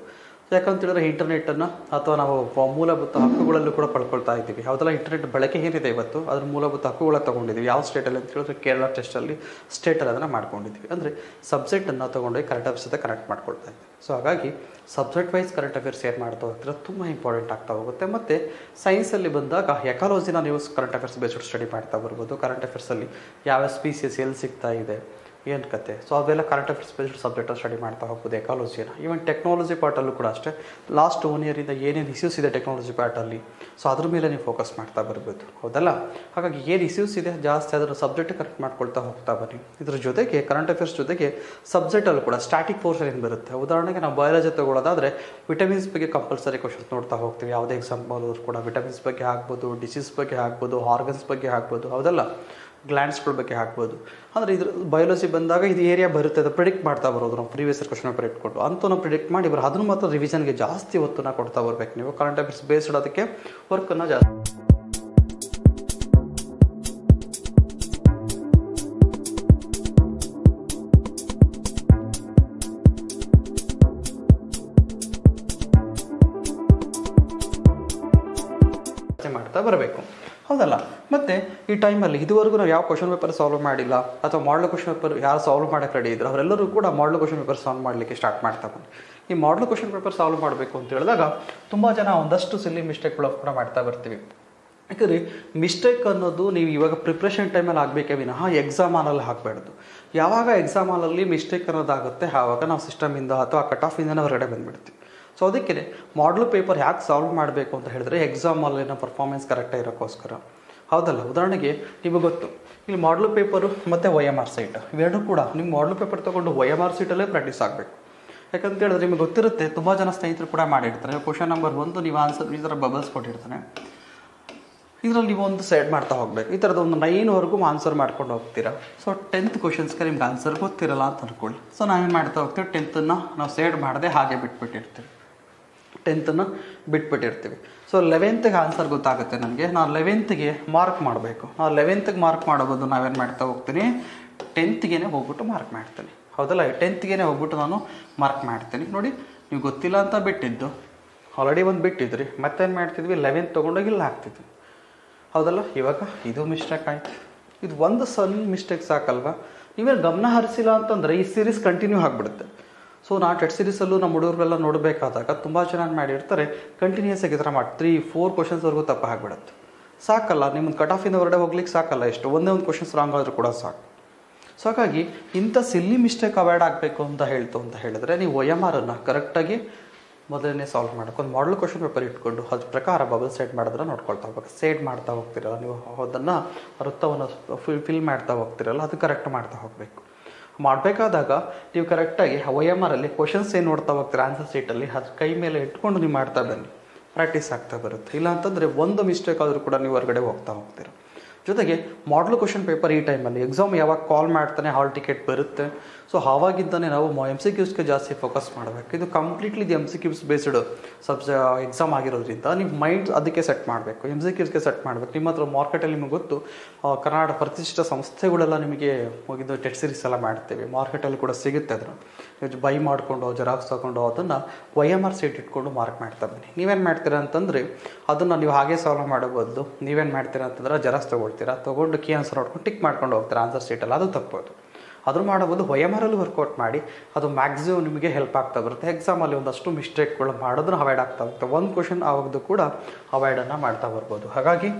A: ಯಾಕಂತೇಳಿದ್ರೆ ಇಂಟರ್ನೆಟ್ಟನ್ನು ಅಥವಾ ನಾವು ಮೂಲಭೂತ ಹಕ್ಕುಗಳಲ್ಲೂ ಕೂಡ ಪಡ್ಕೊಳ್ತಾ ಇದ್ದೀವಿ. ಯಾವುದೆಲ್ಲ ಇಂಟರ್ನೆಟ್ ಬಳಕೆ ಏನಿದೆ ಇವತ್ತು ಅದ್ರ ಮೂಲಭೂತ ಹಕ್ಕುಗಳ ತೊಗೊಂಡಿದ್ದೀವಿ. ಯಾವ ಸ್ಟೇಟಲ್ಲಿ ಅಂತ ಹೇಳಿದ್ರೆ ಕೇರಳ ಟೆಸ್ಟಲ್ಲಿ ಸ್ಟೇಟಲ್ಲಿ ಅದನ್ನು ಮಾಡ್ಕೊಂಡಿದ್ದೀವಿ. ಅಂದರೆ ಸಬ್ಜೆಕ್ಟನ್ನು ತೊಗೊಂಡೋಗಿ ಕರೆಂಟ್ ಅಫೇರ್ಸ್ ಜೊತೆ ಕನೆಕ್ಟ್ ಮಾಡ್ಕೊಳ್ತಾ ಇದ್ದೀವಿ. ಸೊ ಹಾಗಾಗಿ ಸಬ್ಜೆಕ್ಟ್ ವೈಸ್ ಕರೆಂಟ್ ಅಫೇರ್ಸ್ ಏನು ಮಾಡ್ತಾ ಹೋಗ್ತೀರ ತುಂಬ ಇಂಪಾರ್ಟೆಂಟ್ ಆಗ್ತಾ ಹೋಗುತ್ತೆ. ಮತ್ತು ಸೈನ್ಸಲ್ಲಿ ಬಂದಾಗ ಎಕಾಲಜಿನ ನೀವು ಕರೆಂಟ್ ಅಫೇರ್ಸ್ ಬೇಸ್ಡ್ ಸ್ಟಡಿ ಮಾಡ್ತಾ ಬರ್ಬೋದು. ಕರೆಂಟ್ ಅಫೇರ್ಸಲ್ಲಿ ಯಾವ ಸ್ಪೀಸಿಯಸ್ ಎಲ್ಲಿ ಸಿಗ್ತಾ ಇದೆ ಏನು ಕತೆ, ಸೊ ಅವೆಲ್ಲ ಕರೆಂಟ್ ಅಫೇರ್ಸ್ ಬೇಸ್ಡ್ ಸಬ್ಜೆಕ್ಟಲ್ಲಿ ಸ್ಟಡಿ ಮಾಡ್ತಾ ಹೋಗ್ಬೋದು ಎಕಾಲಜಿನ. ಈವನ್ ಟೆಕ್ನಾಲಜಿ ಪಾರ್ಟಲ್ಲೂ ಕೂಡ ಅಷ್ಟೇ, ಲಾಸ್ಟ್ ಒನ್ ಇಯರಿಂದ ಏನೇನು ಇಶ್ಯೂಸ್ ಇದೆ ಟೆಕ್ನಾಲಜಿ ಪಾರ್ಟಲ್ಲಿ, ಸೊ ಅದ್ರ ಮೇಲೆ ನೀವು ಫೋಕಸ್ ಮಾಡ್ತಾ ಬರ್ಬೋದು, ಹೌದಲ್ಲ. ಹಾಗಾಗಿ ಏನು ಇಶ್ಯೂಸ್ ಇದೆ ಜಾಸ್ತಿ ಅದರ ಸಬ್ಜೆಕ್ಟ್ ಕರೆಕ್ಟ್ ಮಾಡ್ಕೊಳ್ತಾ ಹೋಗ್ತಾ ಬನ್ನಿ. ಇದ್ರ ಜೊತೆಗೆ ಕರೆಂಟ್ ಅಫೇರ್ಸ್ ಜೊತೆಗೆ ಸಬ್ಜೆಕ್ಟಲ್ಲೂ ಕೂಡ ಸ್ಟ್ಯಾಟಿಕ್ ಪೋರ್ಷನ್ ಏನು ಬರುತ್ತೆ. ಉದಾಹರಣೆಗೆ ನಾವು ಬಯಾಲಜಿ ತಗೊಳ್ಳೋದಾದರೆ ವಿಟಮಿನ್ಸ್ ಬಗ್ಗೆ ಕಂಪಲ್ಸರಿ ಕ್ವಶನ್ಸ್ ನೋಡ್ತಾ ಹೋಗ್ತೀವಿ. ಯಾವುದೇ ಎಕ್ಸಾಂಪಲ್ ಕೂಡ ವಿಟಮಿನ್ಸ್ ಬಗ್ಗೆ ಆಗ್ಬೋದು, ಡಿಸೀಸ್ ಬಗ್ಗೆ ಆಗ್ಬೋದು, ಆರ್ಗನ್ಸ್ ಬಗ್ಗೆ ಆಗ್ಬೋದು, ಹೌದಲ್ಲ, ಗ್ಲ್ಯಾಂಡ್ಸ್ಗಳ ಬಗ್ಗೆ ಹಾಕ್ಬೋದು. ಅಂದರೆ ಇದ್ರ ಬಯಾಲಜಿ ಬಂದಾಗ ಇದು ಏರಿಯಾ ಬರುತ್ತೆ, ಅದು ಪ್ರಿಡಿಕ್ಟ್ ಮಾಡ್ತಾ ಬರೋದು ನಾವು ಪ್ರೀವಿಯಸ್ ಕ್ವಶನ್ ಪೇಪರ್ ಇಟ್ಕೊಂಡು ಅಂತೂ ನಾವು ಪ್ರಿಡಿಕ್ಟ್ ಮಾಡಿ ಬರೋ ಅದನ್ನು ಮಾತ್ರ ರಿವಿಷನ್ಗೆ ಜಾಸ್ತಿ ಒತ್ತನ್ನು ಕೊಡ್ತಾ ಬರಬೇಕು ನೀವು. ಕರೆಂಟ್ ಅಫೇರ್ಸ್ ಬೇಸ್ಡ್ ಅದಕ್ಕೆ ವರ್ಕನ್ನು ಜಾಸ್ತಿ ಮಾಡ್ತಾ ಬರಬೇಕು, ಹೌದಲ್ಲ. ಮತ್ತು ಈ ಟೈಮಲ್ಲಿ ಇದುವರೆಗೂ ನಾವು ಯಾವ ಕ್ವಶನ್ ಪೇಪರ್ ಸಾಲ್ವ್ ಮಾಡಿಲ್ಲ ಅಥವಾ ಮಾಡಲ್ ಕ್ವಶನ್ ಪೇಪರ್ ಯಾರು ಸಾಲ್ವ್ ಮಾಡೋಕ್ಕೆ ರೆಡಿ ಇದ್ರು ಅವರೆಲ್ಲರೂ ಕೂಡ ಮಾಡಲ್ ಕ್ವಶನ್ ಪೇಪರ್ ಸಾಲ್ವ್ ಮಾಡಲಿಕ್ಕೆ ಸ್ಟಾರ್ಟ್ ಮಾಡ್ತಾ ಬನ್ನಿ. ಈ ಮಾಡಲ್ ಕ್ವಶನ್ ಪೇಪರ್ ಸಾಲ್ವ್ ಮಾಡಬೇಕು ಅಂತ ಹೇಳಿದಾಗ ತುಂಬ ಜನ ಒಂದಷ್ಟು ಸಿಲ್ಲಿ ಮಿಸ್ಟೇಕ್ಗಳು ಕೂಡ ಮಾಡ್ತಾ ಬರ್ತೀವಿ. ಯಾಕಂದರೆ ಮಿಸ್ಟೇಕ್ ಅನ್ನೋದು ನೀವು ಇವಾಗ ಪ್ರಿಪ್ರೇಷನ್ ಟೈಮಲ್ಲಿ ಆಗಬೇಕೇ ವಿನಃ ಎಕ್ಸಾಮ್ ಹಾಲಲ್ಲಿ ಹಾಕಬಾರ್ದು. ಯಾವಾಗ ಎಕ್ಸಾಮ್ ಹಾಲಲ್ಲಿ ಮಿಸ್ಟೇಕ್ ಅನ್ನೋದಾಗುತ್ತೆ ಆವಾಗ ನಾವು ಸಿಸ್ಟಮಿಂದ ಅಥವಾ ಕಟ್ ಆಫಿಂದನೇ ಹೊರಗಡೆ ಬಂದುಬಿಡ್ತೀವಿ. ಸೊ ಅದಕ್ಕೆ ಮಾಡಲ್ ಪೇಪರ್ ಯಾಕೆ ಸಾಲ್ವ್ ಮಾಡಬೇಕು ಅಂತ ಹೇಳಿದ್ರೆ ಎಕ್ಸಾಮಲ್ಲಿನ ಪರ್ಫಾರ್ಮೆನ್ಸ್ ಕರೆಕ್ಟಾಗಿ ಇರೋಕ್ಕೋಸ್ಕರ, ಹೌದಲ್ಲ. ಉದಾಹರಣೆಗೆ ನಿಮಗೆ ಗೊತ್ತು ಇಲ್ಲಿ ಮಾಡಲ್ ಪೇಪರು ಮತ್ತು ವೈ ಎಮ್ ಆರ್ ಸೀಟ್ ಇವೆರಡೂ ಕೂಡ ನಿಮ್ಮ ಮಾಡಲ್ ಪೇಪರ್ ತೊಗೊಂಡು ವೈ ಎಮ್ ಆರ್ ಸೀಟಲ್ಲೇ ಪ್ರಾಕ್ಟೀಸ್ ಆಗಬೇಕು. ಯಾಕಂತ ಹೇಳಿದ್ರೆ ನಿಮಗೆ ಗೊತ್ತಿರುತ್ತೆ, ತುಂಬ ಜನ ಸ್ನೇಹಿತರು ಕೂಡ ಮಾಡಿರ್ತಾರೆ. ಕ್ವಶನ್ ನಂಬರ್ ಒಂದು ನೀವು ಆನ್ಸರ್ ಈ ಥರ ಬಬಲ್ಸ್ ಕೊಟ್ಟಿರ್ತಾನೆ, ಇದರಲ್ಲಿ ನೀವು ಒಂದು ಸೆಟ್ ಮಾಡ್ತಾ ಹೋಗಬೇಕು. ಈ ಥರದ ಒಂದು ನೈನ್ವರೆಗೂ ಆನ್ಸರ್ ಮಾಡ್ಕೊಂಡು ಹೋಗ್ತೀರಾ. ಸೊ ಟೆಂತ್ ಕ್ವಶನ್ಸ್ಗೆ ನಿಮ್ಗೆ ಆನ್ಸರ್ ಗೊತ್ತಿರಲ್ಲ ಅಂತ ಅನ್ಕೊಳ್ಳಿ. ಸೊ ನಾವೇನು ಮಾಡ್ತಾ ಹೋಗ್ತೀವಿ, ಟೆಂತನ್ನು ನಾವು ಸೇಡ್ ಮಾಡದೆ ಹಾಗೆ ಬಿಟ್ಬಿಟ್ಟಿರ್ತೀವಿ, ಟೆಂತನ್ನು ಬಿಟ್ಬಿಟ್ಟಿರ್ತೀವಿ. ಸೊ ಲೆವೆಂತ್ಗೆ ಆನ್ಸರ್ ಗೊತ್ತಾಗುತ್ತೆ ನನಗೆ, ನಾನು ಲೆವೆಂತ್ಗೆ ಮಾರ್ಕ್ ಮಾಡಬೇಕು. ನಾನು ಲೆವೆಂತ್ಗೆ ಮಾರ್ಕ್ ಮಾಡೋದು ನಾವೇನು ಮಾಡ್ತಾ ಹೋಗ್ತೀನಿ, ಟೆಂತ್ಗೆ ಹೋಗ್ಬಿಟ್ಟು ಮಾರ್ಕ್ ಮಾಡ್ತೀನಿ, ಹೌದಲ್ಲ. ಟೆಂತ್ಗೆ ಹೋಗ್ಬಿಟ್ಟು ನಾನು ಮಾರ್ಕ್ ಮಾಡ್ತೀನಿ. ನೋಡಿ ನೀವು ಗೊತ್ತಿಲ್ಲ ಅಂತ ಬಿಟ್ಟಿದ್ದು ಆಲ್ರೆಡಿ ಒಂದು ಬಿಟ್ಟಿದ್ರಿ, ಮತ್ತೇನು ಮಾಡ್ತಿದ್ವಿ, ಲೆವೆಂತ್ ತೊಗೊಂಡೋಗಿ ಇಲ್ಲಿ ಹಾಕ್ತಿದ್ವಿ, ಹೌದಲ್ಲ. ಇವಾಗ ಇದು ಮಿಸ್ಟೇಕ್ ಆಯಿತು, ಇದು ಒಂದು ಸಣ್ಣ ಮಿಸ್ಟೇಕ್ ಸಾಕಲ್ವಾ. ನೀವೇನು ಗಮನ ಹರಿಸಿಲ್ಲ ಅಂತಂದರೆ ಈ ಸೀರೀಸ್ ಕಂಟಿನ್ಯೂ ಆಗಿಬಿಡುತ್ತೆ. ಸೊ ನಾ ಟೆಟ್ ಸೀರೀಸಲ್ಲೂ ನಮ್ಮ ಹುಡುಗರೆಲ್ಲ ನೋಡಬೇಕಾದಾಗ ತುಂಬ ಚೆನ್ನಾಗಿ ಮಾಡಿರ್ತಾರೆ, ಕಂಟಿನ್ಯೂಸ್ ಆಗಿ ಈ ಥರ ಮಾಡಿ ತ್ರೀ ಫೋರ್ ಕ್ವಶನ್ಸ್ವರೆಗೂ ತಪ್ಪ ಆಗಿಬಿಡುತ್ತೆ. ಸಾಕಲ್ಲ, ನಿಮ್ಮದು ಕಟ್ ಆಫಿಂದ ಹೊರಗಡೆ ಹೋಗ್ಲಿಕ್ಕೆ ಸಾಕಲ್ಲ, ಎಷ್ಟು ಒಂದೇ ಒಂದು ಕ್ವಶನ್ಸ್ ರಾಂಗ್ ಆದರೂ ಕೂಡ ಸಾಕು. ಸೊ ಹಾಗಾಗಿ ಇಂಥ ಸಿಲ್ಲಿ ಮಿಸ್ಟೇಕ್ ಅವಾಯ್ಡ್ ಆಗಬೇಕು ಅಂತ ಹೇಳ್ತು ಅಂತ ಹೇಳಿದ್ರೆ ನೀವು ಒ ಎಮ್ ಆರನ್ನು ಕರೆಕ್ಟಾಗಿ ಮೊದಲನೇ ಸಾಲ್ವ್ ಮಾಡೋಕೆ ಒಂದು ಮಾಡಲ್ ಕ್ವಶನ್ ಪೇಪರ್ ಇಟ್ಕೊಂಡು ಅದ್ರ ಪ್ರಕಾರ ಬಬಲ್ ಸೆಟ್ ಮಾಡಿದ್ರೆ ನೋಡ್ಕೊಳ್ತಾ ಹೋಗ್ಬೇಕು. ಸೆಟ್ ಮಾಡ್ತಾ ಹೋಗ್ತಿರಲ್ಲ ನೀವು, ಅದನ್ನು ವೃತ್ತವನ್ನು ಫಿಲ್ ಫಿಲ್ ಮಾಡ್ತಾ ಹೋಗ್ತಿರಲ್ಲ, ಅದು ಕರೆಕ್ಟ್ ಮಾಡ್ತಾ ಹೋಗಬೇಕು. ಮಾಡಬೇಕಾದಾಗ ನೀವು ಕರೆಕ್ಟಾಗಿ ಒ ಎಮ್ ಆರಲ್ಲಿ ಕ್ವಶನ್ಸ್ ಏನು ನೋಡ್ತಾ ಹೋಗ್ತೀರ ಆನ್ಸರ್ ಶೀಟಲ್ಲಿ ಅದ್ರ ಕೈ ಮೇಲೆ ಇಟ್ಕೊಂಡು ನೀವು ಮಾಡ್ತಾ ಬನ್ನಿ, ಪ್ರಾಕ್ಟೀಸ್ ಆಗ್ತಾ ಬರುತ್ತೆ. ಇಲ್ಲ ಅಂತಂದರೆ ಒಂದು ಮಿಸ್ಟೇಕ್ ಆದರೂ ಕೂಡ ನೀವು ಹೊರಗಡೆ ಹೋಗ್ತಾ ಹೋಗ್ತೀರ. ಜೊತೆಗೆ ಮಾಡಲ್ ಕ್ವಶನ್ ಪೇಪರ್ ಈ ಟೈಮಲ್ಲಿ ಎಕ್ಸಾಮ್ ಯಾವಾಗ ಕಾಲ್ ಮಾಡ್ತಾನೆ ಹಾಲ್ ಟಿಕೆಟ್ ಬರುತ್ತೆ. ಸೊ ಆವಾಗಿಂದನೇ ನಾವು ಎಮ್ ಸಿ ಕ್ಯೂಸ್ಗೆ ಜಾಸ್ತಿ ಫೋಕಸ್ ಮಾಡಬೇಕು. ಇದು ಕಂಪ್ಲೀಟ್ಲಿ ಇದು ಎಮ್ ಸಿ ಕ್ಯೂಸ್ ಬೇಸ್ಡ್ ಸಬ್ಜ ಎಕ್ಸಾಮ್ ಆಗಿರೋದ್ರಿಂದ ನೀವು ಮೈಂಡ್ ಅದಕ್ಕೆ ಸೆಟ್ ಮಾಡಬೇಕು, ಎಮ್ ಸಿ ಕ್ಯೂಸ್ಗೆ ಸೆಟ್ ಮಾಡಬೇಕು. ನಿಮ್ಮ ಹತ್ರ ಮಾರ್ಕೆಟಲ್ಲಿ ನಿಮಗೆ ಗೊತ್ತು ಕರ್ನಾಟಕ ಪ್ರತಿಷ್ಠಿತ ಸಂಸ್ಥೆಗಳೆಲ್ಲ ನಿಮಗೆ ಇದು ಟೆಟ್ ಸೀರೀಸ್ ಎಲ್ಲ ಮಾಡ್ತೇವೆ, ಮಾರ್ಕೆಟಲ್ಲಿ ಕೂಡ ಸಿಗುತ್ತೆ. ಅದನ್ನು ಬೈ ಮಾಡಿಕೊಂಡು ಜೆರಾಕ್ಸ್ ತಗೊಂಡು ಅದನ್ನು ವೈ ಎಮ್ ಆರ್ ಸೀಟ್ ಇಟ್ಕೊಂಡು ಮಾರ್ಕ್ ಮಾಡ್ತಾ ಬನ್ನಿ. ನೀವೇನು ಮಾಡ್ತೀರಾ ಅಂತಂದರೆ ಅದನ್ನು ನೀವು ಹಾಗೆ ಸಾಲ್ವ್ ಮಾಡೋ ಬದಲು ನೀವೇನು ಮಾಡ್ತೀರಾ ಅಂತಂದ್ರೆ ಜೆರಾಕ್ಸ್ ತೊಗೊಳ್ತೀರಾ, ತೊಗೊಂಡು ಕೀ ಆನ್ಸರ್ ನೋಡ್ಕೊಂಡು ಟಿಕ್ ಮಾಡ್ಕೊಂಡು ಹೋಗ್ತೀರಾ ಆನ್ಸರ್ ಶೀಟಲ್ಲಿ, ಅದು ತಪ್ಪೋದು. ಅದ್ರ ಮಾಡಬಹುದು ವೈ ಎಮ್ ಆರಲ್ಲಿ ವರ್ಕೌಟ್ ಮಾಡಿ ಅದು ಮ್ಯಾಕ್ಸಿಮಮ್ ನಿಮಗೆ ಹೆಲ್ಪ್ ಆಗ್ತಾ ಬರುತ್ತೆ. ಎಕ್ಸಾಮಲ್ಲಿ ಒಂದಷ್ಟು ಮಿಸ್ಟೇಕ್ಗಳು ಮಾಡೋದನ್ನ ಅವಾಯ್ಡ್ ಆಗ್ತಾ ಹೋಗುತ್ತೆ. ಒಂದು ಕ್ವಶನ್ ಆವಾಗದು ಕೂಡ ಅವಾಯ್ಡನ್ನು ಮಾಡ್ತಾ ಬರ್ಬೋದು. ಹಾಗಾಗಿ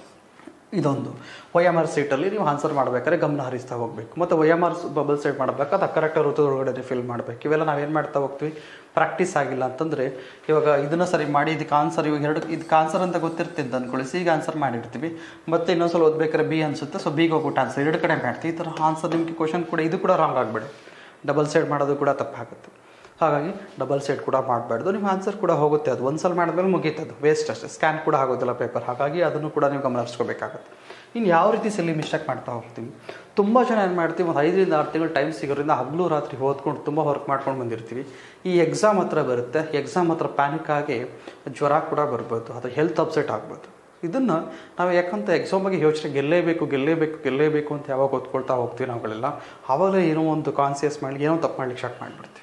A: ಇದೊಂದು ವೈ ಎಮ್ ಆರ್ ಸೀಟಲ್ಲಿ ನೀವು ಆನ್ಸರ್ ಮಾಡಬೇಕಾದ್ರೆ ಗಮನ ಹರಿಸ್ತಾ ಹೋಗಬೇಕು. ಮತ್ತು O M R bubble set ಮಾಡಬೇಕಾದ್ರೆ ಕರೆಕ್ಟ್ ಋತುದೊಳಗಡೆ ಫಿಲ್ ಮಾಡಬೇಕು. ಇವೆಲ್ಲ ನಾವೇನು ಮಾಡ್ತಾ ಹೋಗ್ತೀವಿ, ಪ್ರಾಕ್ಟೀಸ್ ಆಗಿಲ್ಲ ಅಂತಂದರೆ ಇವಾಗ ಇದನ್ನು ಸರಿ ಮಾಡಿ ಇದಕ್ಕೆ ಆನ್ಸರ್ ಇವಾಗ ಎರಡು ಇದಕ್ಕೆ ಆನ್ಸರ್ ಅಂತ ಗೊತ್ತಿರ್ತಿದ್ದ ಅಂದ್ಕೊಳ್ಳಿ, ಸಿ ಈಗ ಆನ್ಸರ್ ಮಾಡಿರ್ತೀವಿ, ಮತ್ತು ಇನ್ನೊಂದ್ಸಲ ಓದ್ಬೇಕಾದ್ರೆ ಬಿ ಅನಿಸುತ್ತೆ, ಸೊ ಬಿಗೆ ಹೋಗ್ಬಿಟ್ಟು ಆನ್ಸರ್ ಎರಡು ಕಡೆ ಮಾಡ್ತೀವಿ. ಈ ಥರ ಆನ್ಸರ್ ನಿಮಗೆ ಕ್ವಶನ್ ಕೂಡ ಇದು ಕೂಡ ರಾಂಗ್ ಆಗಿಬಿಡಿ, ಡಬಲ್ ಸೈಡ್ ಮಾಡೋದು ಕೂಡ ತಪ್ಪಾಗುತ್ತೆ. ಹಾಗಾಗಿ ಡಬಲ್ ಸೈಡ್ ಕೂಡ ಮಾಡಬಾರ್ದು, ನಿಮ್ಮ ಆನ್ಸರ್ ಕೂಡ ಹೋಗುತ್ತೆ. ಅದು ಒಂದು ಸಲ ಮಾಡಿದ್ಮೇಲೆ ಮುಗೀತದು, ವೇಸ್ಟ್ ಅಷ್ಟೇ, ಸ್ಕ್ಯಾನ್ ಕೂಡ ಆಗೋದಿಲ್ಲ ಪೇಪರ್. ಹಾಗಾಗಿ ಅದನ್ನು ಕೂಡ ನೀವು ಗಮನ ಹರಿಸ್ಕೋಬೇಕಾಗುತ್ತೆ. ಇನ್ನು ಯಾವ ರೀತಿ ಸೆಲ್ಲಿ ಮಿಸ್ಟೇಕ್ ಮಾಡ್ತಾ ಹೋಗ್ತೀವಿ, ತುಂಬ ಜನ ಏನು ಮಾಡ್ತೀವಿ, ಒಂದು ಐದರಿಂದ ಆರು ತಿಂಗಳು ಟೈಮ್ ಸಿಗೋದ್ರಿಂದ ಹಗಲು ರಾತ್ರಿ ಓದ್ಕೊಂಡು ತುಂಬ ವರ್ಕ್ ಮಾಡ್ಕೊಂಡು ಬಂದಿರ್ತೀವಿ. ಈ ಎಕ್ಸಾಮ್ ಹತ್ರ ಬರುತ್ತೆ, ಎಕ್ಸಾಮ್ ಹತ್ರ ಪ್ಯಾನಿಕ್ ಆಗಿ ಜ್ವರ ಕೂಡ ಬರ್ಬೋದು, ಅದು ಹೆಲ್ತ್ ಅಪ್ಸೆಟ್ ಆಗ್ಬೋದು. ಇದನ್ನು ನಾವು ಯಾಕಂತ ಎಕ್ಸಾಮ್ ಬಗ್ಗೆ ಯೋಚನೆ ಗೆಲ್ಲೇಬೇಕು ಗೆಲ್ಲೇಬೇಕು ಗೆಲ್ಲೇಬೇಕು ಅಂತ ಯಾವಾಗ ಓದ್ಕೊಳ್ತಾ ಹೋಗ್ತೀವಿ ನಾವುಗಳೆಲ್ಲ, ಆವಾಗಲೇ ಏನೋ ಒಂದು ಕಾನ್ಸಿಯಸ್ ಮಾಡಿ ಏನೋ ತಪ್ಪು ಮಾಡ್ಲಿಕ್ಕೆ ಸ್ಟಾರ್ಟ್ ಮಾಡಿಬಿಡ್ತೀವಿ.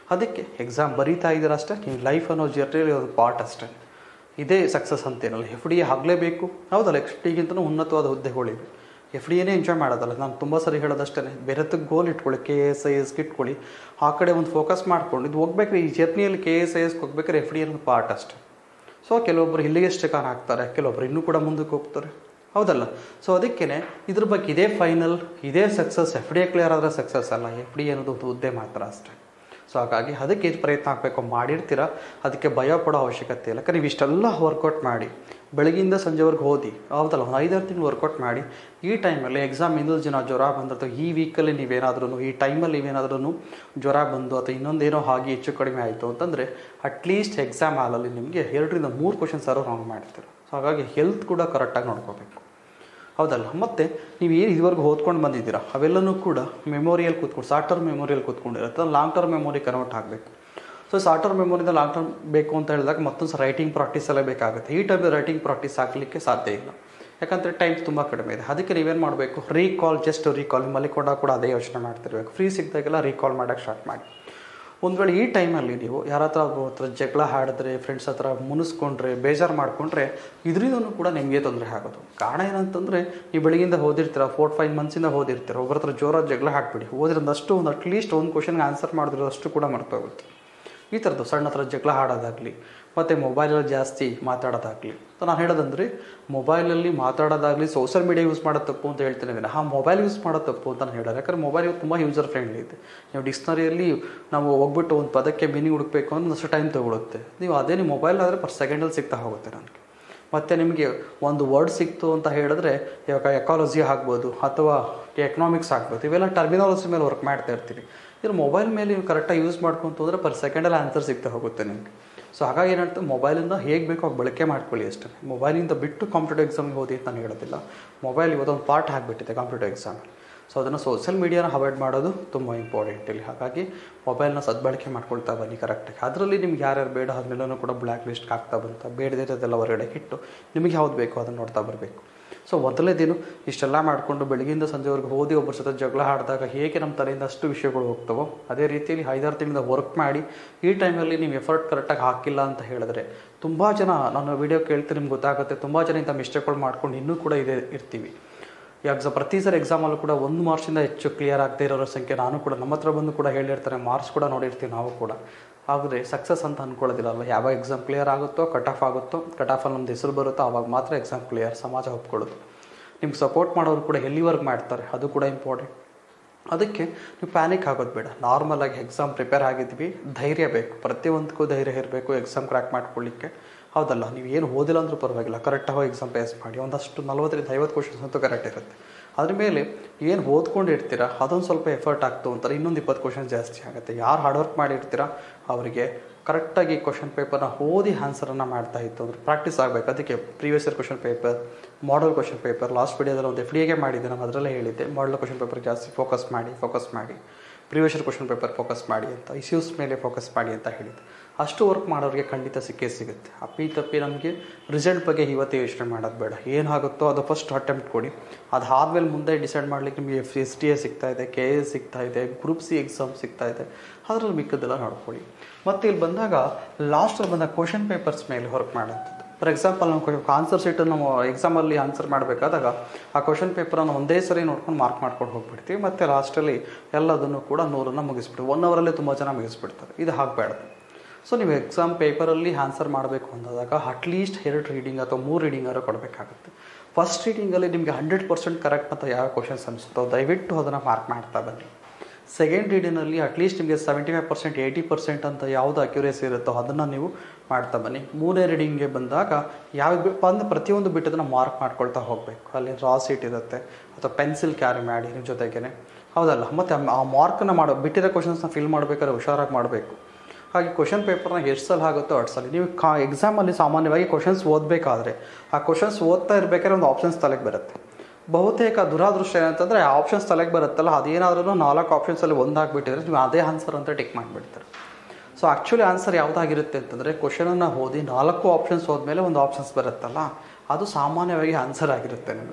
A: ಅದಕ್ಕೆ ಎಕ್ಸಾಮ್ ಬರೀತಾ ಇದ್ದೀರ ಅಷ್ಟೇ, ನೀವು ಲೈಫ್ ಅನ್ನೋ ಜರ್ನಿಯಲ್ಲಿ ಒಂದು ಪಾರ್ಟ್ ಅಷ್ಟೇ. ಇದೇ ಸಕ್ಸಸ್ ಅಂತೇನಲ್ಲ, ಎಫ್ ಡಿ ಎ ಆಗಲೇಬೇಕು. ಹೌದಲ್ಲ, ಎಫ್ ಡಿಗಿಂತಲೂ ಉನ್ನತವಾದ ಹುದ್ದೆಗಳಿವೆ. ಎಫ್ ಡಿ ಎನೇ ಎಂಜಾಯ್ ಮಾಡೋದಲ್ಲ. ನಾನು ತುಂಬ ಸರಿ ಹೇಳೋದಷ್ಟೇ, ಬೇರೆದಕ್ಕೆ ಗೋಲ್ ಇಟ್ಕೊಳ್ಳಿ, ಕೆ ಎಸ್ ಐ ಎಸ್ಗೆ ಇಟ್ಕೊಳ್ಳಿ, ಆ ಕಡೆ ಒಂದು ಫೋಕಸ್ ಮಾಡ್ಕೊಂಡು ಇದು ಹೋಗ್ಬೇಕಾದ್ರೆ ಈ ಜರ್ನಿಯಲ್ಲಿ ಕೆ ಎಸ್ ಐ ಎಸ್ಗೆ ಹೋಗ್ಬೇಕಾದ್ರೆ ಎಫ್ ಡಿ ಎನ್ ಪಾರ್ಟ್ ಅಷ್ಟೇ. ಸೊ ಕೆಲವೊಬ್ಬರು ಇಲ್ಲಿಗೆ ಸ್ಟಿಕಾನ್ ಆಗ್ತಾರೆ, ಕೆಲವೊಬ್ಬರು ಇನ್ನೂ ಕೂಡ ಮುಂದಕ್ಕೆ ಹೋಗ್ತಾರೆ. ಹೌದಲ್ಲ, ಸೊ ಅದಕ್ಕೇ ಇದ್ರ ಬಗ್ಗೆ ಇದೇ ಫೈನಲ್, ಇದೇ success. F D A clear ಆದರೆ ಸಕ್ಸಸ್ ಅಲ್ಲ, ಎಫ್ ಡಿ ಅನ್ನೋದು ಒಂದು ಹುದ್ದೆ ಮಾತ್ರ ಅಷ್ಟೇ. ಸೊ ಹಾಗಾಗಿ ಅದಕ್ಕೆ ಇದು ಪ್ರಯತ್ನ ಆಗಬೇಕು, ಮಾಡಿರ್ತೀರ, ಅದಕ್ಕೆ ಭಯ ಪಡೋ ಅವಶ್ಯಕತೆ ಇಲ್ಲ. ಯಾಕಂದ್ರೆ ನೀವು ಇಷ್ಟೆಲ್ಲ ವರ್ಕೌಟ್ ಮಾಡಿ ಬೆಳಗಿಂದ ಸಂಜೆವರೆಗೆ ಓದಿ, ಹೌದಲ್ಲ, ಒಂದು ಐದಾರು ತಿಂಗಳು ವರ್ಕೌಟ್ ಮಾಡಿ ಈ ಟೈಮಲ್ಲಿ ಎಕ್ಸಾಮ್ ಇನ್ನೊಂದು ಜನ ಜ್ವರ ಬಂದಿರ್ತವೆ, ಈ ವೀಕಲ್ಲಿ ನೀವೇನಾದ್ರೂ ಈ ಟೈಮಲ್ಲಿ ನೀವೇನಾದ್ರೂ ಜ್ವರ ಬಂದು ಅಥವಾ ಇನ್ನೊಂದೇನೋ ಹಾಗೆ ಹೆಚ್ಚು ಕಡಿಮೆ ಆಯಿತು ಅಂತಂದರೆ ಅಟ್ಲೀಸ್ಟ್ ಎಕ್ಸಾಮ್ ಹಾಲಲ್ಲಿ ನಿಮಗೆ ಎರಡರಿಂದ ಮೂರು ಕ್ವಶನ್ಸ್ ಆದರೂ ರಾಂಗ್ ಮಾಡ್ತೀರ. ಸೊ ಹಾಗಾಗಿ ಹೆಲ್ತ್ ಕೂಡ ಕರೆಕ್ಟಾಗಿ ನೋಡ್ಕೋಬೇಕು. ಹೌದಲ್ಲ, ಮತ್ತು ನೀವು ಏನು ಇದುವರೆಗೂ ಓದ್ಕೊಂಡು ಬಂದಿದ್ದೀರಾ ಅವೆಲ್ಲನೂ ಕೂಡ ಮೆಮೊರಿಯಲ್ಲಿ ಕೂತ್ಕೊಂಡು ಶಾರ್ಟ್ ಟರ್ಮ್ ಮೆಮೊರಿಯಲ್ಲಿ ಕೂತ್ಕೊಂಡಿರುತ್ತೆ, ಲಾಂಗ್ ಟರ್ಮ್ ಮೆಮೊರಿ ಕನ್ವರ್ಟ್ ಆಗಬೇಕು. ಸೊ ಶಾರ್ಟ್ ಟರ್ಮ್ ಮೆಮೊರಿಯಿಂದ ಲಾಂಗ್ ಟರ್ಮ್ ಬೇಕು ಅಂತ ಹೇಳಿದಾಗ ಮತ್ತೊಂದು ಸಹ ರೈಟಿಂಗ್ ಪ್ರಾಕ್ಟೀಸಲ್ಲೇ ಬೇಕಾಗುತ್ತೆ. ಈ ಟೈಮಲ್ಲಿ ರೈಟಿಂಗ್ ಪ್ರಾಕ್ಟೀಸ್ ಆಗಲಿಕ್ಕೆ ಸಾಧ್ಯ ಇಲ್ಲ, ಯಾಕಂದರೆ ಟೈಮ್ ತುಂಬ ಕಡಿಮೆ ಇದೆ. ಅದಕ್ಕೆ ನೀವೇನು ಮಾಡಬೇಕು, ರೀಕಾಲ್, ಜಸ್ಟ್ ರೀಕಾಲ್. ಮಲ್ಲಿಕೊಂಡ ಕೂಡ ಅದೇ ಯೋಚನೆ ಮಾಡ್ತಿರ್ಬೇಕು, ಫ್ರೀ ಸಿಕ್ಕಿದಾಗೆಲ್ಲ ರೀಕಾಲ್ ಮಾಡೋಕ್ಕೆ ಸ್ಟಾರ್ಟ್ ಮಾಡಿ. ಒಂದು ವೇಳೆ ಈ ಟೈಮಲ್ಲಿ ನೀವು ಯಾರ ಹತ್ರ ಹತ್ರ ಜಗಳ ಹಾಡಿದ್ರೆ, ಫ್ರೆಂಡ್ಸ್ ಹತ್ರ ಮುನಿಸ್ಕೊಂಡ್ರೆ, ಬೇಜಾರು ಮಾಡಿಕೊಂಡ್ರೆ ಇದರಿಂದನೂ ಕೂಡ ನಿಮಗೆ ತೊಂದರೆ ಆಗೋದು. ಕಾರಣ ಏನಂತಂದರೆ ನೀವು ಬೆಳಗಿಂದ ಓದಿರ್ತೀರ, ಫೋರ್ ಫೈವ್ ಮಂತ್ಸಿಂದ ಓದಿರ್ತೀರ, ಒಬ್ಬರ ಹತ್ರ ಜೋರಾದ ಜಗಳ ಹಾಕ್ಬಿಡಿ, ಓದಿರೋದಷ್ಟು ಒಂದು ಅಟ್ಲೀಸ್ಟ್ ಒಂದು ಕ್ವಶನ್ಗೆ ಆನ್ಸರ್ ಮಾಡಿದ್ರಷ್ಟು ಕೂಡ ಮರ್ತೋಗುತ್ತೆ. ಈ ಥರದ್ದು ಸಣ್ಣ ಹತ್ರ ಜಗಳ ಹಾಡೋದಾಗಲಿ, ಮತ್ತು ಮೊಬೈಲಲ್ಲಿ ಜಾಸ್ತಿ ಮಾತಾಡೋದಾಗಲಿ. ಸೊ ನಾನು ಹೇಳೋದಂದರೆ ಮೊಬೈಲಲ್ಲಿ ಮಾತಾಡೋದಾಗಲಿ, ಸೋಷಿಯಲ್ ಮೀಡಿಯಾ ಯೂಸ್ ಮಾಡೋದು ತಪ್ಪು ಅಂತ ಹೇಳ್ತೀನಿ. ಅದನ್ನು ಆ ಮೊಬೈಲ್ ಯೂಸ್ ಮಾಡೋದು ತಪ್ಪು ಅಂತ ನಾನು ಹೇಳೋದು. ಯಾಕಂದರೆ ಮೊಬೈಲ್ ತುಂಬ ಯೂಸರ್ ಫ್ರೆಂಡ್ಲಿ ಇದೆ. ನೀವು ಡಿಕ್ಸ್ನರಿಯಲ್ಲಿ ನಾವು ಹೋಗ್ಬಿಟ್ಟು ಒಂದು ಪದಕ್ಕೆ ಮೀನಿಂಗ್ ಹುಡುಕಬೇಕು ಅಂದ್ರೆ ಒಂದಷ್ಟು ಟೈಮ್ ತೊಗೊಳುತ್ತೆ. ನೀವು ಅದೇ ನೀವು ಮೊಬೈಲ್ ಆದರೆ ಪರ್ ಸೆಕೆಂಡಲ್ಲಿ ಸಿಗ್ತಾ ಹೋಗುತ್ತೆ ನನಗೆ. ಮತ್ತು ನಿಮಗೆ ಒಂದು ವರ್ಡ್ ಸಿಕ್ತು ಅಂತ ಹೇಳಿದ್ರೆ ಇವಾಗ ಎಕಾಲಜಿ ಆಗ್ಬೋದು ಅಥವಾ ಎಕನಾಮಿಕ್ಸ್ ಆಗ್ಬೋದು, ಇವೆಲ್ಲ ಟರ್ಮಿನಾಲಜಿ ಮೇಲೆ ವರ್ಕ್ ಮಾಡ್ತಾ ಇರ್ತೀವಿ. ಇದ್ರ ಮೊಬೈಲ್ ಮೇಲೆ ನೀವು ಕರೆಕ್ಟಾಗಿ ಯೂಸ್ ಮಾಡ್ಕೊಂತ ಹೋದರೆ ಪರ್ ಸೆಕೆಂಡಲ್ಲಿ ಆನ್ಸರ್ ಸಿಗ್ತಾ ಹೋಗುತ್ತೆ ನಿಮಗೆ. ಸೊ ಹಾಗಾಗಿ ಏನಂತ ಮೊಬೈಲಿಂದ ಹೇಗೆ ಬೇಕೋ ಆಗ ಬಳಕೆ ಮಾಡ್ಕೊಳ್ಳಿ ಅಷ್ಟೇ. ಮೊಬೈಲಿಂದ ಬಿಟ್ಟು ಕಾಂಪಿಟೇಟಿವ್ ಎಕ್ಸಾಮ್ಗೆ ಓದಿ ಅಂತ ನಾನು ಹೇಳೋದಿಲ್ಲ. ಮೊಬೈಲ್ ಇವತ್ತೊಂದು ಪಾರ್ಟ್ ಆಗಿಬಿಟ್ಟಿದೆ ಕಾಂಪಿಟೇಟಿವ್ ಎಕ್ಸಾಮಲ್ಲಿ. ಸೊ ಅದನ್ನು ಸೋಷಿಯಲ್ ಮೀಡಿಯಾನ ಅವಾಯ್ಡ್ ಮಾಡೋದು ತುಂಬ ಇಂಪಾರ್ಟೆಂಟ್ ಇಲ್ಲಿ. ಹಾಗಾಗಿ ಮೊಬೈಲ್ನ ಸದ್ಬಳಕೆ ಮಾಡ್ಕೊಳ್ತಾ ಬನ್ನಿ ಕರೆಕ್ಟಾಗಿ. ಅದರಲ್ಲಿ ನಿಮ್ಗೆ ಯಾರ್ಯಾರು ಬೇಡ ಅದನ್ನೆಲ್ಲನೂ ಕೂಡ ಬ್ಲ್ಯಾಕ್ ಲಿಸ್ಟ್ಗೆ ಆಗ್ತಾ ಬಂತ, ಬೇಡದಿರೋದೆಲ್ಲ ಹೊರಗಡೆ ಇಟ್ಟು ನಿಮಗೆ ಯಾವ್ದು ಬೇಕೋ ಅದನ್ನು ನೋಡ್ತಾ ಬರಬೇಕು. ಸೊ ಮೊದಲನೇ ದಿನ ಇಷ್ಟೆಲ್ಲ ಮಾಡಿಕೊಂಡು ಬೆಳಗಿಂದ ಸಂಜೆವರೆಗೆ ಓದಿ ಒಬ್ಬರ ಜೊತೆ ಜಗಳ ಆಡಿದಾಗ ಹೇಗೆ ನಮ್ಮ ತಲೆಯಿಂದ ಅಷ್ಟು ವಿಷಯಗಳು ಹೋಗ್ತವೋ ಅದೇ ರೀತಿಯಲ್ಲಿ ಐದಾರು ತಿಂಗಳಿಂದ ವರ್ಕ್ ಮಾಡಿ ಈ ಟೈಮಲ್ಲಿ ನೀವು ಎಫರ್ಟ್ ಕರೆಕ್ಟಾಗಿ ಹಾಕಿಲ್ಲ ಅಂತ ಹೇಳಿದ್ರೆ ತುಂಬ ಜನ ನಾನು ವೀಡಿಯೋ ಕೇಳ್ತೀನಿ, ನಿಮ್ಗೆ ಗೊತ್ತಾಗುತ್ತೆ, ತುಂಬ ಜನ ಇಂಥ ಮಿಸ್ಟೇಕ್ಗಳು ಮಾಡ್ಕೊಂಡು ಇನ್ನೂ ಕೂಡ ಇದೆ ಇರ್ತೀವಿ. ಎಕ್ಸಾಮ್ ಪ್ರತಿ ಸರಿ ಎಕ್ಸಾಮಲ್ಲೂ ಕೂಡ ಒಂದು ಮಾರ್ಕ್ಸಿಂದ ಹೆಚ್ಚು ಕ್ಲಿಯರ್ ಆಗದೆ ಇರೋರ ಸಂಖ್ಯೆ ನಾನು ಕೂಡ ನಮ್ಮ ಹತ್ರ ಬಂದು ಕೂಡ ಹೇಳಿರ್ತಾರೆ, ಮಾರ್ಕ್ಸ್ ಕೂಡ ನೋಡಿರ್ತೀವಿ ನಾವು ಕೂಡ. ಆದರೆ ಸಕ್ಸಸ್ ಅಂತ ಅಂದ್ಕೊಳ್ಳೋದಿಲ್ಲ ಅಲ್ವ. ಯಾವಾಗ ಎಕ್ಸಾಮ್ ಕ್ಲಿಯರ್ ಆಗುತ್ತೋ, ಕಟ್ ಆಫ್ ಆಗುತ್ತೋ, ಕಟ್ ಆಫಲ್ಲಿ ನಮ್ದು ಹೆಸರು ಬರುತ್ತೋ ಆವಾಗ ಮಾತ್ರ ಎಕ್ಸಾಮ್ ಕ್ಲಿಯರ್ ಸಮಾಜ ಒಪ್ಕೊಳ್ಳೋದು. ನಿಮ್ಗೆ ಸಪೋರ್ಟ್ ಮಾಡೋರು ಕೂಡ ಎಲ್ಲಿವರೆಗೆ ಮಾಡ್ತಾರೆ ಅದು ಕೂಡ ಇಂಪಾರ್ಟೆಂಟ್. ಅದಕ್ಕೆ ನೀವು ಪ್ಯಾನಿಕ್ ಆಗೋದು ಬೇಡ. ನಾರ್ಮಲಾಗಿ ಎಕ್ಸಾಮ್ ಪ್ರಿಪೇರ್ ಆಗಿದ್ವಿ, ಧೈರ್ಯ ಬೇಕು, ಪ್ರತಿಯೊಂದಕ್ಕೂ ಧೈರ್ಯ ಇರಬೇಕು ಎಕ್ಸಾಮ್ ಕ್ರ್ಯಾಕ್ ಮಾಡ್ಕೊಳ್ಳಿಕ್ಕೆ. ಹೌದಲ್ಲ, ನೀವು ಏನು ಓದಿಲ್ಲ ಅಂದರೂ ಪರವಾಗಿಲ್ಲ, ಕರೆಕ್ಟಾಗಿ ಎಕ್ಸಾಮ್ ಪಾಸ್ ಮಾಡಿ. ಒಂದಷ್ಟು ನಲ್ವತ್ತರಿಂದ ಐವತ್ತು ಕ್ವಶನ್ಸ್ ಅಂತೂ ಕರೆಕ್ಟ್ ಇರುತ್ತೆ. ಅದ್ರ ಮೇಲೆ ಏನು ಓದ್ಕೊಂಡಿರ್ತೀರ ಅದೊಂದು ಸ್ವಲ್ಪ ಎಫರ್ಟ್ ಆಗ್ತು ಅಂತಾರೆ, ಇನ್ನೊಂದು ಇಪ್ಪತ್ತು ಕ್ವಶನ್ಸ್ ಜಾಸ್ತಿ ಆಗುತ್ತೆ. ಯಾರು ಹಾರ್ಡ್ ವರ್ಕ್ ಮಾಡಿರ್ತೀರ ಅವರಿಗೆ ಕರೆಕ್ಟಾಗಿ ಕ್ವಶನ್ ಪೇಪರ್ನ ಓದಿ ಆನ್ಸರನ್ನು ಮಾಡ್ತಾ ಇತ್ತು ಅಂದರೆ ಪ್ರಾಕ್ಟೀಸ್ ಆಗಬೇಕು. ಅದಕ್ಕೆ previous year question paper, model question paper, last ವಿಡಿಯೋದಲ್ಲಿ ಒಂದು ಎಫ್ ಡಿ ಎಗೆ ಮಾಡಿದ್ದೆ ನಾನು, ಅದರಲ್ಲೇ ಹೇಳಿದ್ದೆ ಮಾಡಲ್ ಕ್ವಶನ್ ಪೇಪರ್ ಜಾಸ್ತಿ ಫೋಕಸ್ ಮಾಡಿ ಫೋಕಸ್ ಮಾಡಿ previous year question paper focus ಮಾಡಿ ಅಂತ, ಇಶ್ಯೂಸ್ ಮೇಲೆ ಫೋಕಸ್ ಮಾಡಿ ಅಂತ ಹೇಳಿದ್ದೆ. ಅಷ್ಟು ವರ್ಕ್ ಮಾಡೋರಿಗೆ ಖಂಡಿತ ಸಿಕ್ಕೇ ಸಿಗುತ್ತೆ. ಅಪ್ಪಿ ತಪ್ಪಿ ನಮಗೆ ರಿಸಲ್ಟ್ ಬಗ್ಗೆ ಇವತ್ತೇ ಯೋಚನೆ ಮಾಡೋದು ಬೇಡ. ಏನಾಗುತ್ತೋ ಅದು ಫಸ್ಟ್ ಅಟೆಂಪ್ಟ್ ಕೊಡಿ, ಅದಾದಮೇಲೆ ಮುಂದೆ ಡಿಸೈಡ್ ಮಾಡಲಿಕ್ಕೆ ನಿಮಗೆ ಎಫ್ ಎಸ್ ಟಿ ಎ ಸಿಗ್ತಾ ಇದೆ, ಕೆ ಎ ಸಿಗ್ತಾ ಇದೆ, ಗ್ರೂಪ್ ಸಿ ಎಕ್ಸಾಮ್ ಸಿಗ್ತಾ ಇದೆ, ಅದರಲ್ಲಿ ಮಿಕ್ಕದೆಲ್ಲ ನೋಡ್ಕೊಳ್ಳಿ. ಮತ್ತು ಇಲ್ಲಿ ಬಂದಾಗ ಲಾಸ್ಟಲ್ಲಿ ಬಂದಾಗ ಕ್ವಶನ್ ಪೇಪರ್ಸ್ ಮೇಲೆ ವರ್ಕ್ ಮಾಡೋಂಥದ್ದು. ಫಾರ್ ಎಕ್ಸಾಂಪಲ್ ನಾವು ಆನ್ಸರ್ ಶೀಟನ್ನು ನಾವು ಎಕ್ಸಾಮಲ್ಲಿ ಆನ್ಸರ್ ಮಾಡಬೇಕಾದಾಗ ಆ ಕ್ವಶನ್ ಪೇಪರನ್ನು ಒಂದೇ ಸರಿ ನೋಡ್ಕೊಂಡು ಮಾರ್ಕ್ ಮಾಡ್ಕೊಂಡು ಹೋಗ್ಬಿಡ್ತೀವಿ. ಮತ್ತು ಲಾಸ್ಟಲ್ಲಿ ಎಲ್ಲದನ್ನು ಕೂಡ ನೂರನ್ನು ಮುಗಿಸ್ಬಿಡ್ತೀವಿ. ಒನ್ ಅವರಲ್ಲೇ ತುಂಬ ಜನ ಮುಗಿಸ್ಬಿಡ್ತಾರೆ. ಇದು ಆಗಬೇಡ. ಸೊ ನೀವು ಎಕ್ಸಾಮ್ ಪೇಪರಲ್ಲಿ ಆನ್ಸರ್ ಮಾಡಬೇಕು ಅಂದಾಗ ಅಟ್ಲೀಸ್ಟ್ ಎರಡು ರೀಡಿಂಗ್ ಅಥವಾ ಮೂರು ರೀಡಿಂಗಾರು ಕೊಡಬೇಕಾಗುತ್ತೆ. ಫಸ್ಟ್ ರೀಡಿಂಗಲ್ಲಿ ನಿಮಗೆ ಹಂಡ್ರೆಡ್ ಪರ್ಸೆಂಟ್ ಕರೆಕ್ಟ್ ಅಂತ ಯಾವ ಕ್ವಶನ್ಸ್ ಅನಿಸುತ್ತೋ ದಯವಿಟ್ಟು ಅದನ್ನು ಮಾರ್ಕ್ ಮಾಡ್ತಾ ಬನ್ನಿ. ಸೆಕೆಂಡ್ ರೀಡಿಂಗಲ್ಲಿ ಅಟ್ಲೀಸ್ಟ್ ನಿಮಗೆ seventy five percent eighty percent ಅಂತ ಯಾವುದು ಅಕ್ಯುರೇಸಿ ಇರುತ್ತೋ ಅದನ್ನು ನೀವು ಮಾಡ್ತಾ ಬನ್ನಿ. ಮೂರನೇ ರೀಡಿಂಗ್ಗೆ ಬಂದಾಗ ಯಾವ ಅಂದರೆ ಪ್ರತಿಯೊಂದು ಬಿಟ್ಟದನ್ನು ಮಾರ್ಕ್ ಮಾಡ್ಕೊಳ್ತಾ ಹೋಗಬೇಕು. ಅಲ್ಲಿ ರಾ ಸೀಟ್ ಇರುತ್ತೆ ಅಥವಾ ಪೆನ್ಸಿಲ್ ಕ್ಯಾರಿ ಮಾಡಿ ನಿಮ್ಮ ಜೊತೆಗೇ, ಹೌದಲ್ಲ. ಮತ್ತು ಆ ಮಾರ್ಕನ್ನು ಮಾಡೋ ಬಿಟ್ಟಿರೋ ಕ್ವಶನ್ಸ್ನ ಫಿಲ್ ಮಾಡಬೇಕಾದ್ರೆ ಹುಷಾರಾಗಿ ಮಾಡಬೇಕು. ಹಾಗೆ ಕ್ವಶನ್ ಪೇಪರ್ನ ಎಷ್ಟು ಸಲ ಆಗುತ್ತೋ ಅಷ್ಟು ಸಲ ನೀವು ಕಾ ಎಕ್ಸಾಮಲ್ಲಿ ಸಾಮಾನ್ಯವಾಗಿ ಕ್ವಶನ್ಸ್ ಓದಬೇಕಾದ್ರೆ ಆ ಕ್ವಶನ್ಸ್ ಓದ್ತಾ ಇರಬೇಕಾದ್ರೆ ಒಂದು ಆಪ್ಷನ್ಸ್ ತಲೆಗೆ ಬರುತ್ತೆ. ಬಹುತೇಕ ದುರಾದೃಷ್ಟ ಏನಂತಂದರೆ ಆ ಆಪ್ಷನ್ಸ್ ತಲೆಗೆ ಬರುತ್ತಲ್ಲ ಅದೇನಾದ್ರೂ ನಾಲ್ಕು ಆಪ್ಷನ್ಸಲ್ಲಿ ಒಂದಾಗಿಬಿಟ್ಟಿದ್ರೆ ನೀವು ಅದೇ ಆನ್ಸರ್ ಅಂತ ಟಿಕ್ ಮಾಡಿಬಿಡ್ತಾರೆ. ಸೊ ಆ್ಯಕ್ಚುಲಿ ಆನ್ಸರ್ ಯಾವುದಾಗಿರುತ್ತೆ ಅಂತಂದರೆ ಕ್ವಶನನ್ನು ಓದಿ ನಾಲ್ಕು ಆಪ್ಷನ್ಸ್ ಹೋದ್ಮೇಲೆ ಒಂದು ಆಪ್ಷನ್ಸ್ ಬರುತ್ತಲ್ಲ ಅದು ಸಾಮಾನ್ಯವಾಗಿ ಆನ್ಸರ್ ಆಗಿರುತ್ತೆ ನಿಮಗೆ.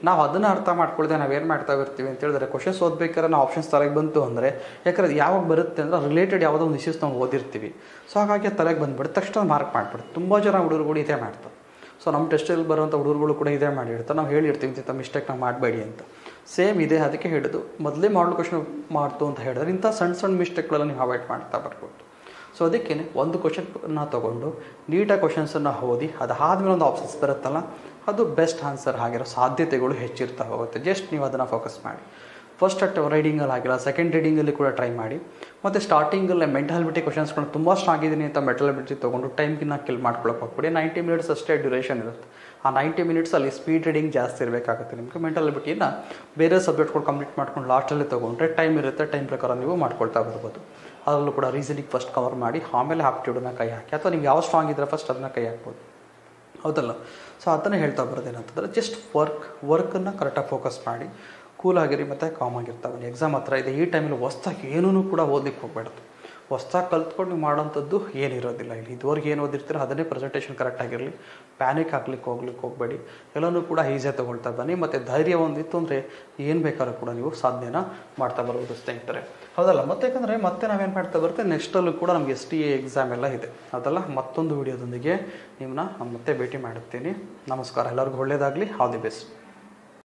A: ನಾವು ಅದನ್ನು ಅರ್ಥ ಮಾಡ್ಕೊಳ್ದೆ ನಾವೇನು ಮಾಡ್ತಾ ಇರ್ತೀವಿ ಅಂತ ಹೇಳಿದ್ರೆ ಕ್ವಶನ್ಸ್ ಓದ್ಬೇಕಾದ್ರೆ ನಾವು ಆಪ್ಷನ್ಸ್ ತಲೆಗೆ ಬಂತು ಅಂದರೆ ಯಾಕಂದ್ರೆ ಅದು ಯಾವಾಗ ಬರುತ್ತೆ ಅಂದರೆ ರಿಲೇಟೆಡ್ ಯಾವುದೋ ಒಂದು ಇಶ್ಯೂಸ್ ನಾವು ಓದಿರ್ತೀವಿ. ಸೊ ಹಾಗಾಗಿ ತಲೆಗೆ ಬಂದುಬಿಟ್ಟು ತಕ್ಷಣ ಮಾರ್ಕ್ ಮಾಡಿಬಿಡುತ್ತೆ. ತುಂಬ ಜನ ಹುಡುಗರುಗಳು ಇದೇ ಮಾಡ್ತಾರೆ. ಸೊ ನಮ್ಮ ಟೆಸ್ಟಲ್ಲಿ ಬರುವಂಥ ಹುಡುಗರುಗಳು ಕೂಡ ಇದೇ ಮಾಡಿರ್ತಾರೆ. ನಾವು ಹೇಳಿರ್ತೀವಿ ಇಂಥ ಮಿಸ್ಟೇಕ್ ನಾವು ಮಾಡಬೇಡಿ ಅಂತ. ಸೇಮ್ ಇದೆ, ಅದಕ್ಕೆ ಹೇಳಿದ್ದು ಮೊದಲೇ ಮಾಡಲ್ ಕ್ವಶನ್ ಮಾಡ್ತು ಅಂತ ಹೇಳಿದ್ರೆ ಇಂಥ ಸಣ್ಣ ಸಣ್ಣ ಮಿಸ್ಟೇಕ್ಗಳೆಲ್ಲ ನೀವು ಅವಾಯ್ಡ್ ಮಾಡ್ತಾ ಬರ್ಬೋದು. ಸೊ ಅದಕ್ಕೆ ಒಂದು ಕ್ವಶನ್ನ ತೊಗೊಂಡು ನೀಟಾಗಿ ಕ್ವಶನ್ಸನ್ನು ಓದಿ ಅದಾದಮೇಲೆ ಒಂದು ಆಪ್ಷನ್ಸ್ ಬರುತ್ತಲ್ಲ, ಅದು ಬೆಸ್ಟ್ ಆನ್ಸರ್ ಆಗಿರೋ ಸಾಧ್ಯತೆಗಳು ಹೆಚ್ಚಿರ್ತಾ ಹೋಗುತ್ತೆ. ಜಸ್ಟ್ ನೀವು ಅದನ್ನು ಫೋಕಸ್ ಮಾಡಿ. ಫಸ್ಟ್ ಅಟ್ ರೈಡಿಂಗಲ್ಲಿ ಆಗಿಲ್ಲ, ಸೆಕೆಂಡ್ ರೀಡಿಂಗಲ್ಲಿ ಕೂಡ ಟ್ರೈ ಮಾಡಿ. ಮತ್ತು ಸ್ಟಾರ್ಟಿಂಗಲ್ಲೇ ಮೆಂಟಾಲಿಟಿ ಕ್ವಶನ್ಸ್ಗಳು ತುಂಬ ಸ್ಟ್ರಾಂಗ್ ಇದ್ದೀನಿ ಅಂತ ಮೆಂಟಾಲಿಟಿ ತೊಗೊಂಡು ಟೈಮ್ಗಿನ್ನ ಕಿಲ್ ಮಾಡ್ಕೊಳಕ್ಕೆ ಹೋಗ್ಬಿಡಿ. ನೈಂಟಿ ಮಿನಿಟ್ಸ್ ಅಷ್ಟೇ ಡ್ಯೂರೇಷನ್ ಇರುತ್ತೆ. ಆ ನೈಂಟಿ ಮಿನಿಟ್ಸಲ್ಲಿ ಸ್ಪೀಡ್ ರೀಡಿಂಗ್ ಜಾಸ್ತಿ ಇರಬೇಕಾಗುತ್ತೆ ನಿಮಗೆ. ಮೆಂಟಾಲಿಟಿನ ಬೇರೆ ಸಬ್ಜೆಕ್ಟ್ಗಳು ಕಂಪ್ಲೀಟ್ ಮಾಡ್ಕೊಂಡು ಲಾಸ್ಟಲ್ಲಿ ತೊಗೊಂಡ್ರೆ ಟೈಮ್ ಇರುತ್ತೆ, ಟೈಮ್ ಪ್ರಕಾರ ನೀವು ಮಾಡ್ಕೊಳ್ತಾ ಬರ್ಬೋದು. ಅದರಲ್ಲೂ ಕೂಡ ರೀಸನಿಂಗ್ ಫಸ್ಟ್ ಕವರ್ ಮಾಡಿ ಆಮೇಲೆ ಆಪ್ಟಿಟ್ಯೂಡನ್ನ ಕೈ ಹಾಕಿ, ಅಥವಾ ನೀವು ಯಾವ ಸ್ಟ್ರಾಂಗ್ ಇದ್ದರೆ ಫಸ್ಟ್ ಅದನ್ನ ಕೈ ಹಾಕ್ಬೋದು, ಹೌದಲ್ಲ. ಸೊ ಅದನ್ನು ಹೇಳ್ತಾ ಬರೋದೇನಂತಂದರೆ ಜಸ್ಟ್ ವರ್ಕ್ ವರ್ಕನ್ನು ಕರೆಕ್ಟಾಗಿ ಫೋಕಸ್ ಮಾಡಿ, ಕೂಲಾಗಿರಿ ಮತ್ತು ಕಾಮಾಗಿರ್ತಾ ಬನ್ನಿ. ಎಕ್ಸಾಮ್ ಹತ್ರ ಇದೆ, ಈ ಟೈಮಲ್ಲಿ ಹೊಸ್ದಾಗಿ ಏನೂ ಕೂಡ ಓದಲಿಕ್ಕೆ ಹೋಗ್ಬೇಡ್ದು. ಹೊಸ್ದಾಗಿ ಕಲ್ತ್ಕೊಂಡು ನೀವು ಮಾಡೋಂಥದ್ದು ಏನಿರೋದಿಲ್ಲ ಇಲ್ಲಿ. ಇದುವರೆಗೆ ಏನು ಓದಿರ್ತೀರೋ ಅದನ್ನೇ ಪ್ರೆಸೆಂಟೇಷನ್ ಕರೆಕ್ಟಾಗಿರಲಿ, ಪ್ಯಾನಿಕ್ ಹಾಕ್ಲಿಕ್ಕೆ ಹೋಗ್ಲಿಕ್ಕೆ ಹೋಗಬೇಡಿ. ಎಲ್ಲನೂ ಕೂಡ ಈಸಿಯಾಗಿ ತೊಗೊಳ್ತಾ ಬನ್ನಿ. ಮತ್ತು ಧೈರ್ಯ ಒಂದಿತ್ತು ಅಂದರೆ ಏನು ಬೇಕಾದ್ರೂ ಕೂಡ ನೀವು ಸಾಧನೆನ ಮಾಡ್ತಾ ಬರ್ಬೋದು ಸ್ನೇಹಿತರೆ, ಹೌದಲ್ಲ. ಮತ್ತು ಯಾಕಂದರೆ ಮತ್ತೆ ನಾವೇನು ಮಾಡ್ತಾ ಬರುತ್ತೆ, ನೆಕ್ಸ್ಟಲ್ಲೂ ಕೂಡ ನಮಗೆ ಎಸ್ ಟಿ ಎ ಎಕ್ಸಾಮ್ ಎಲ್ಲ ಇದೆ, ಅದಲ್ಲ. ಮತ್ತೊಂದು ವಿಡಿಯೋದೊಂದಿಗೆ ನಿಮ್ಮನ್ನ ಮತ್ತೆ ಭೇಟಿ ಮಾಡುತ್ತೀನಿ. ನಮಸ್ಕಾರ, ಎಲ್ಲರಿಗೂ ಒಳ್ಳೆಯದಾಗಲಿ, ಆಲ್ ದಿ ಬೆಸ್ಟ್.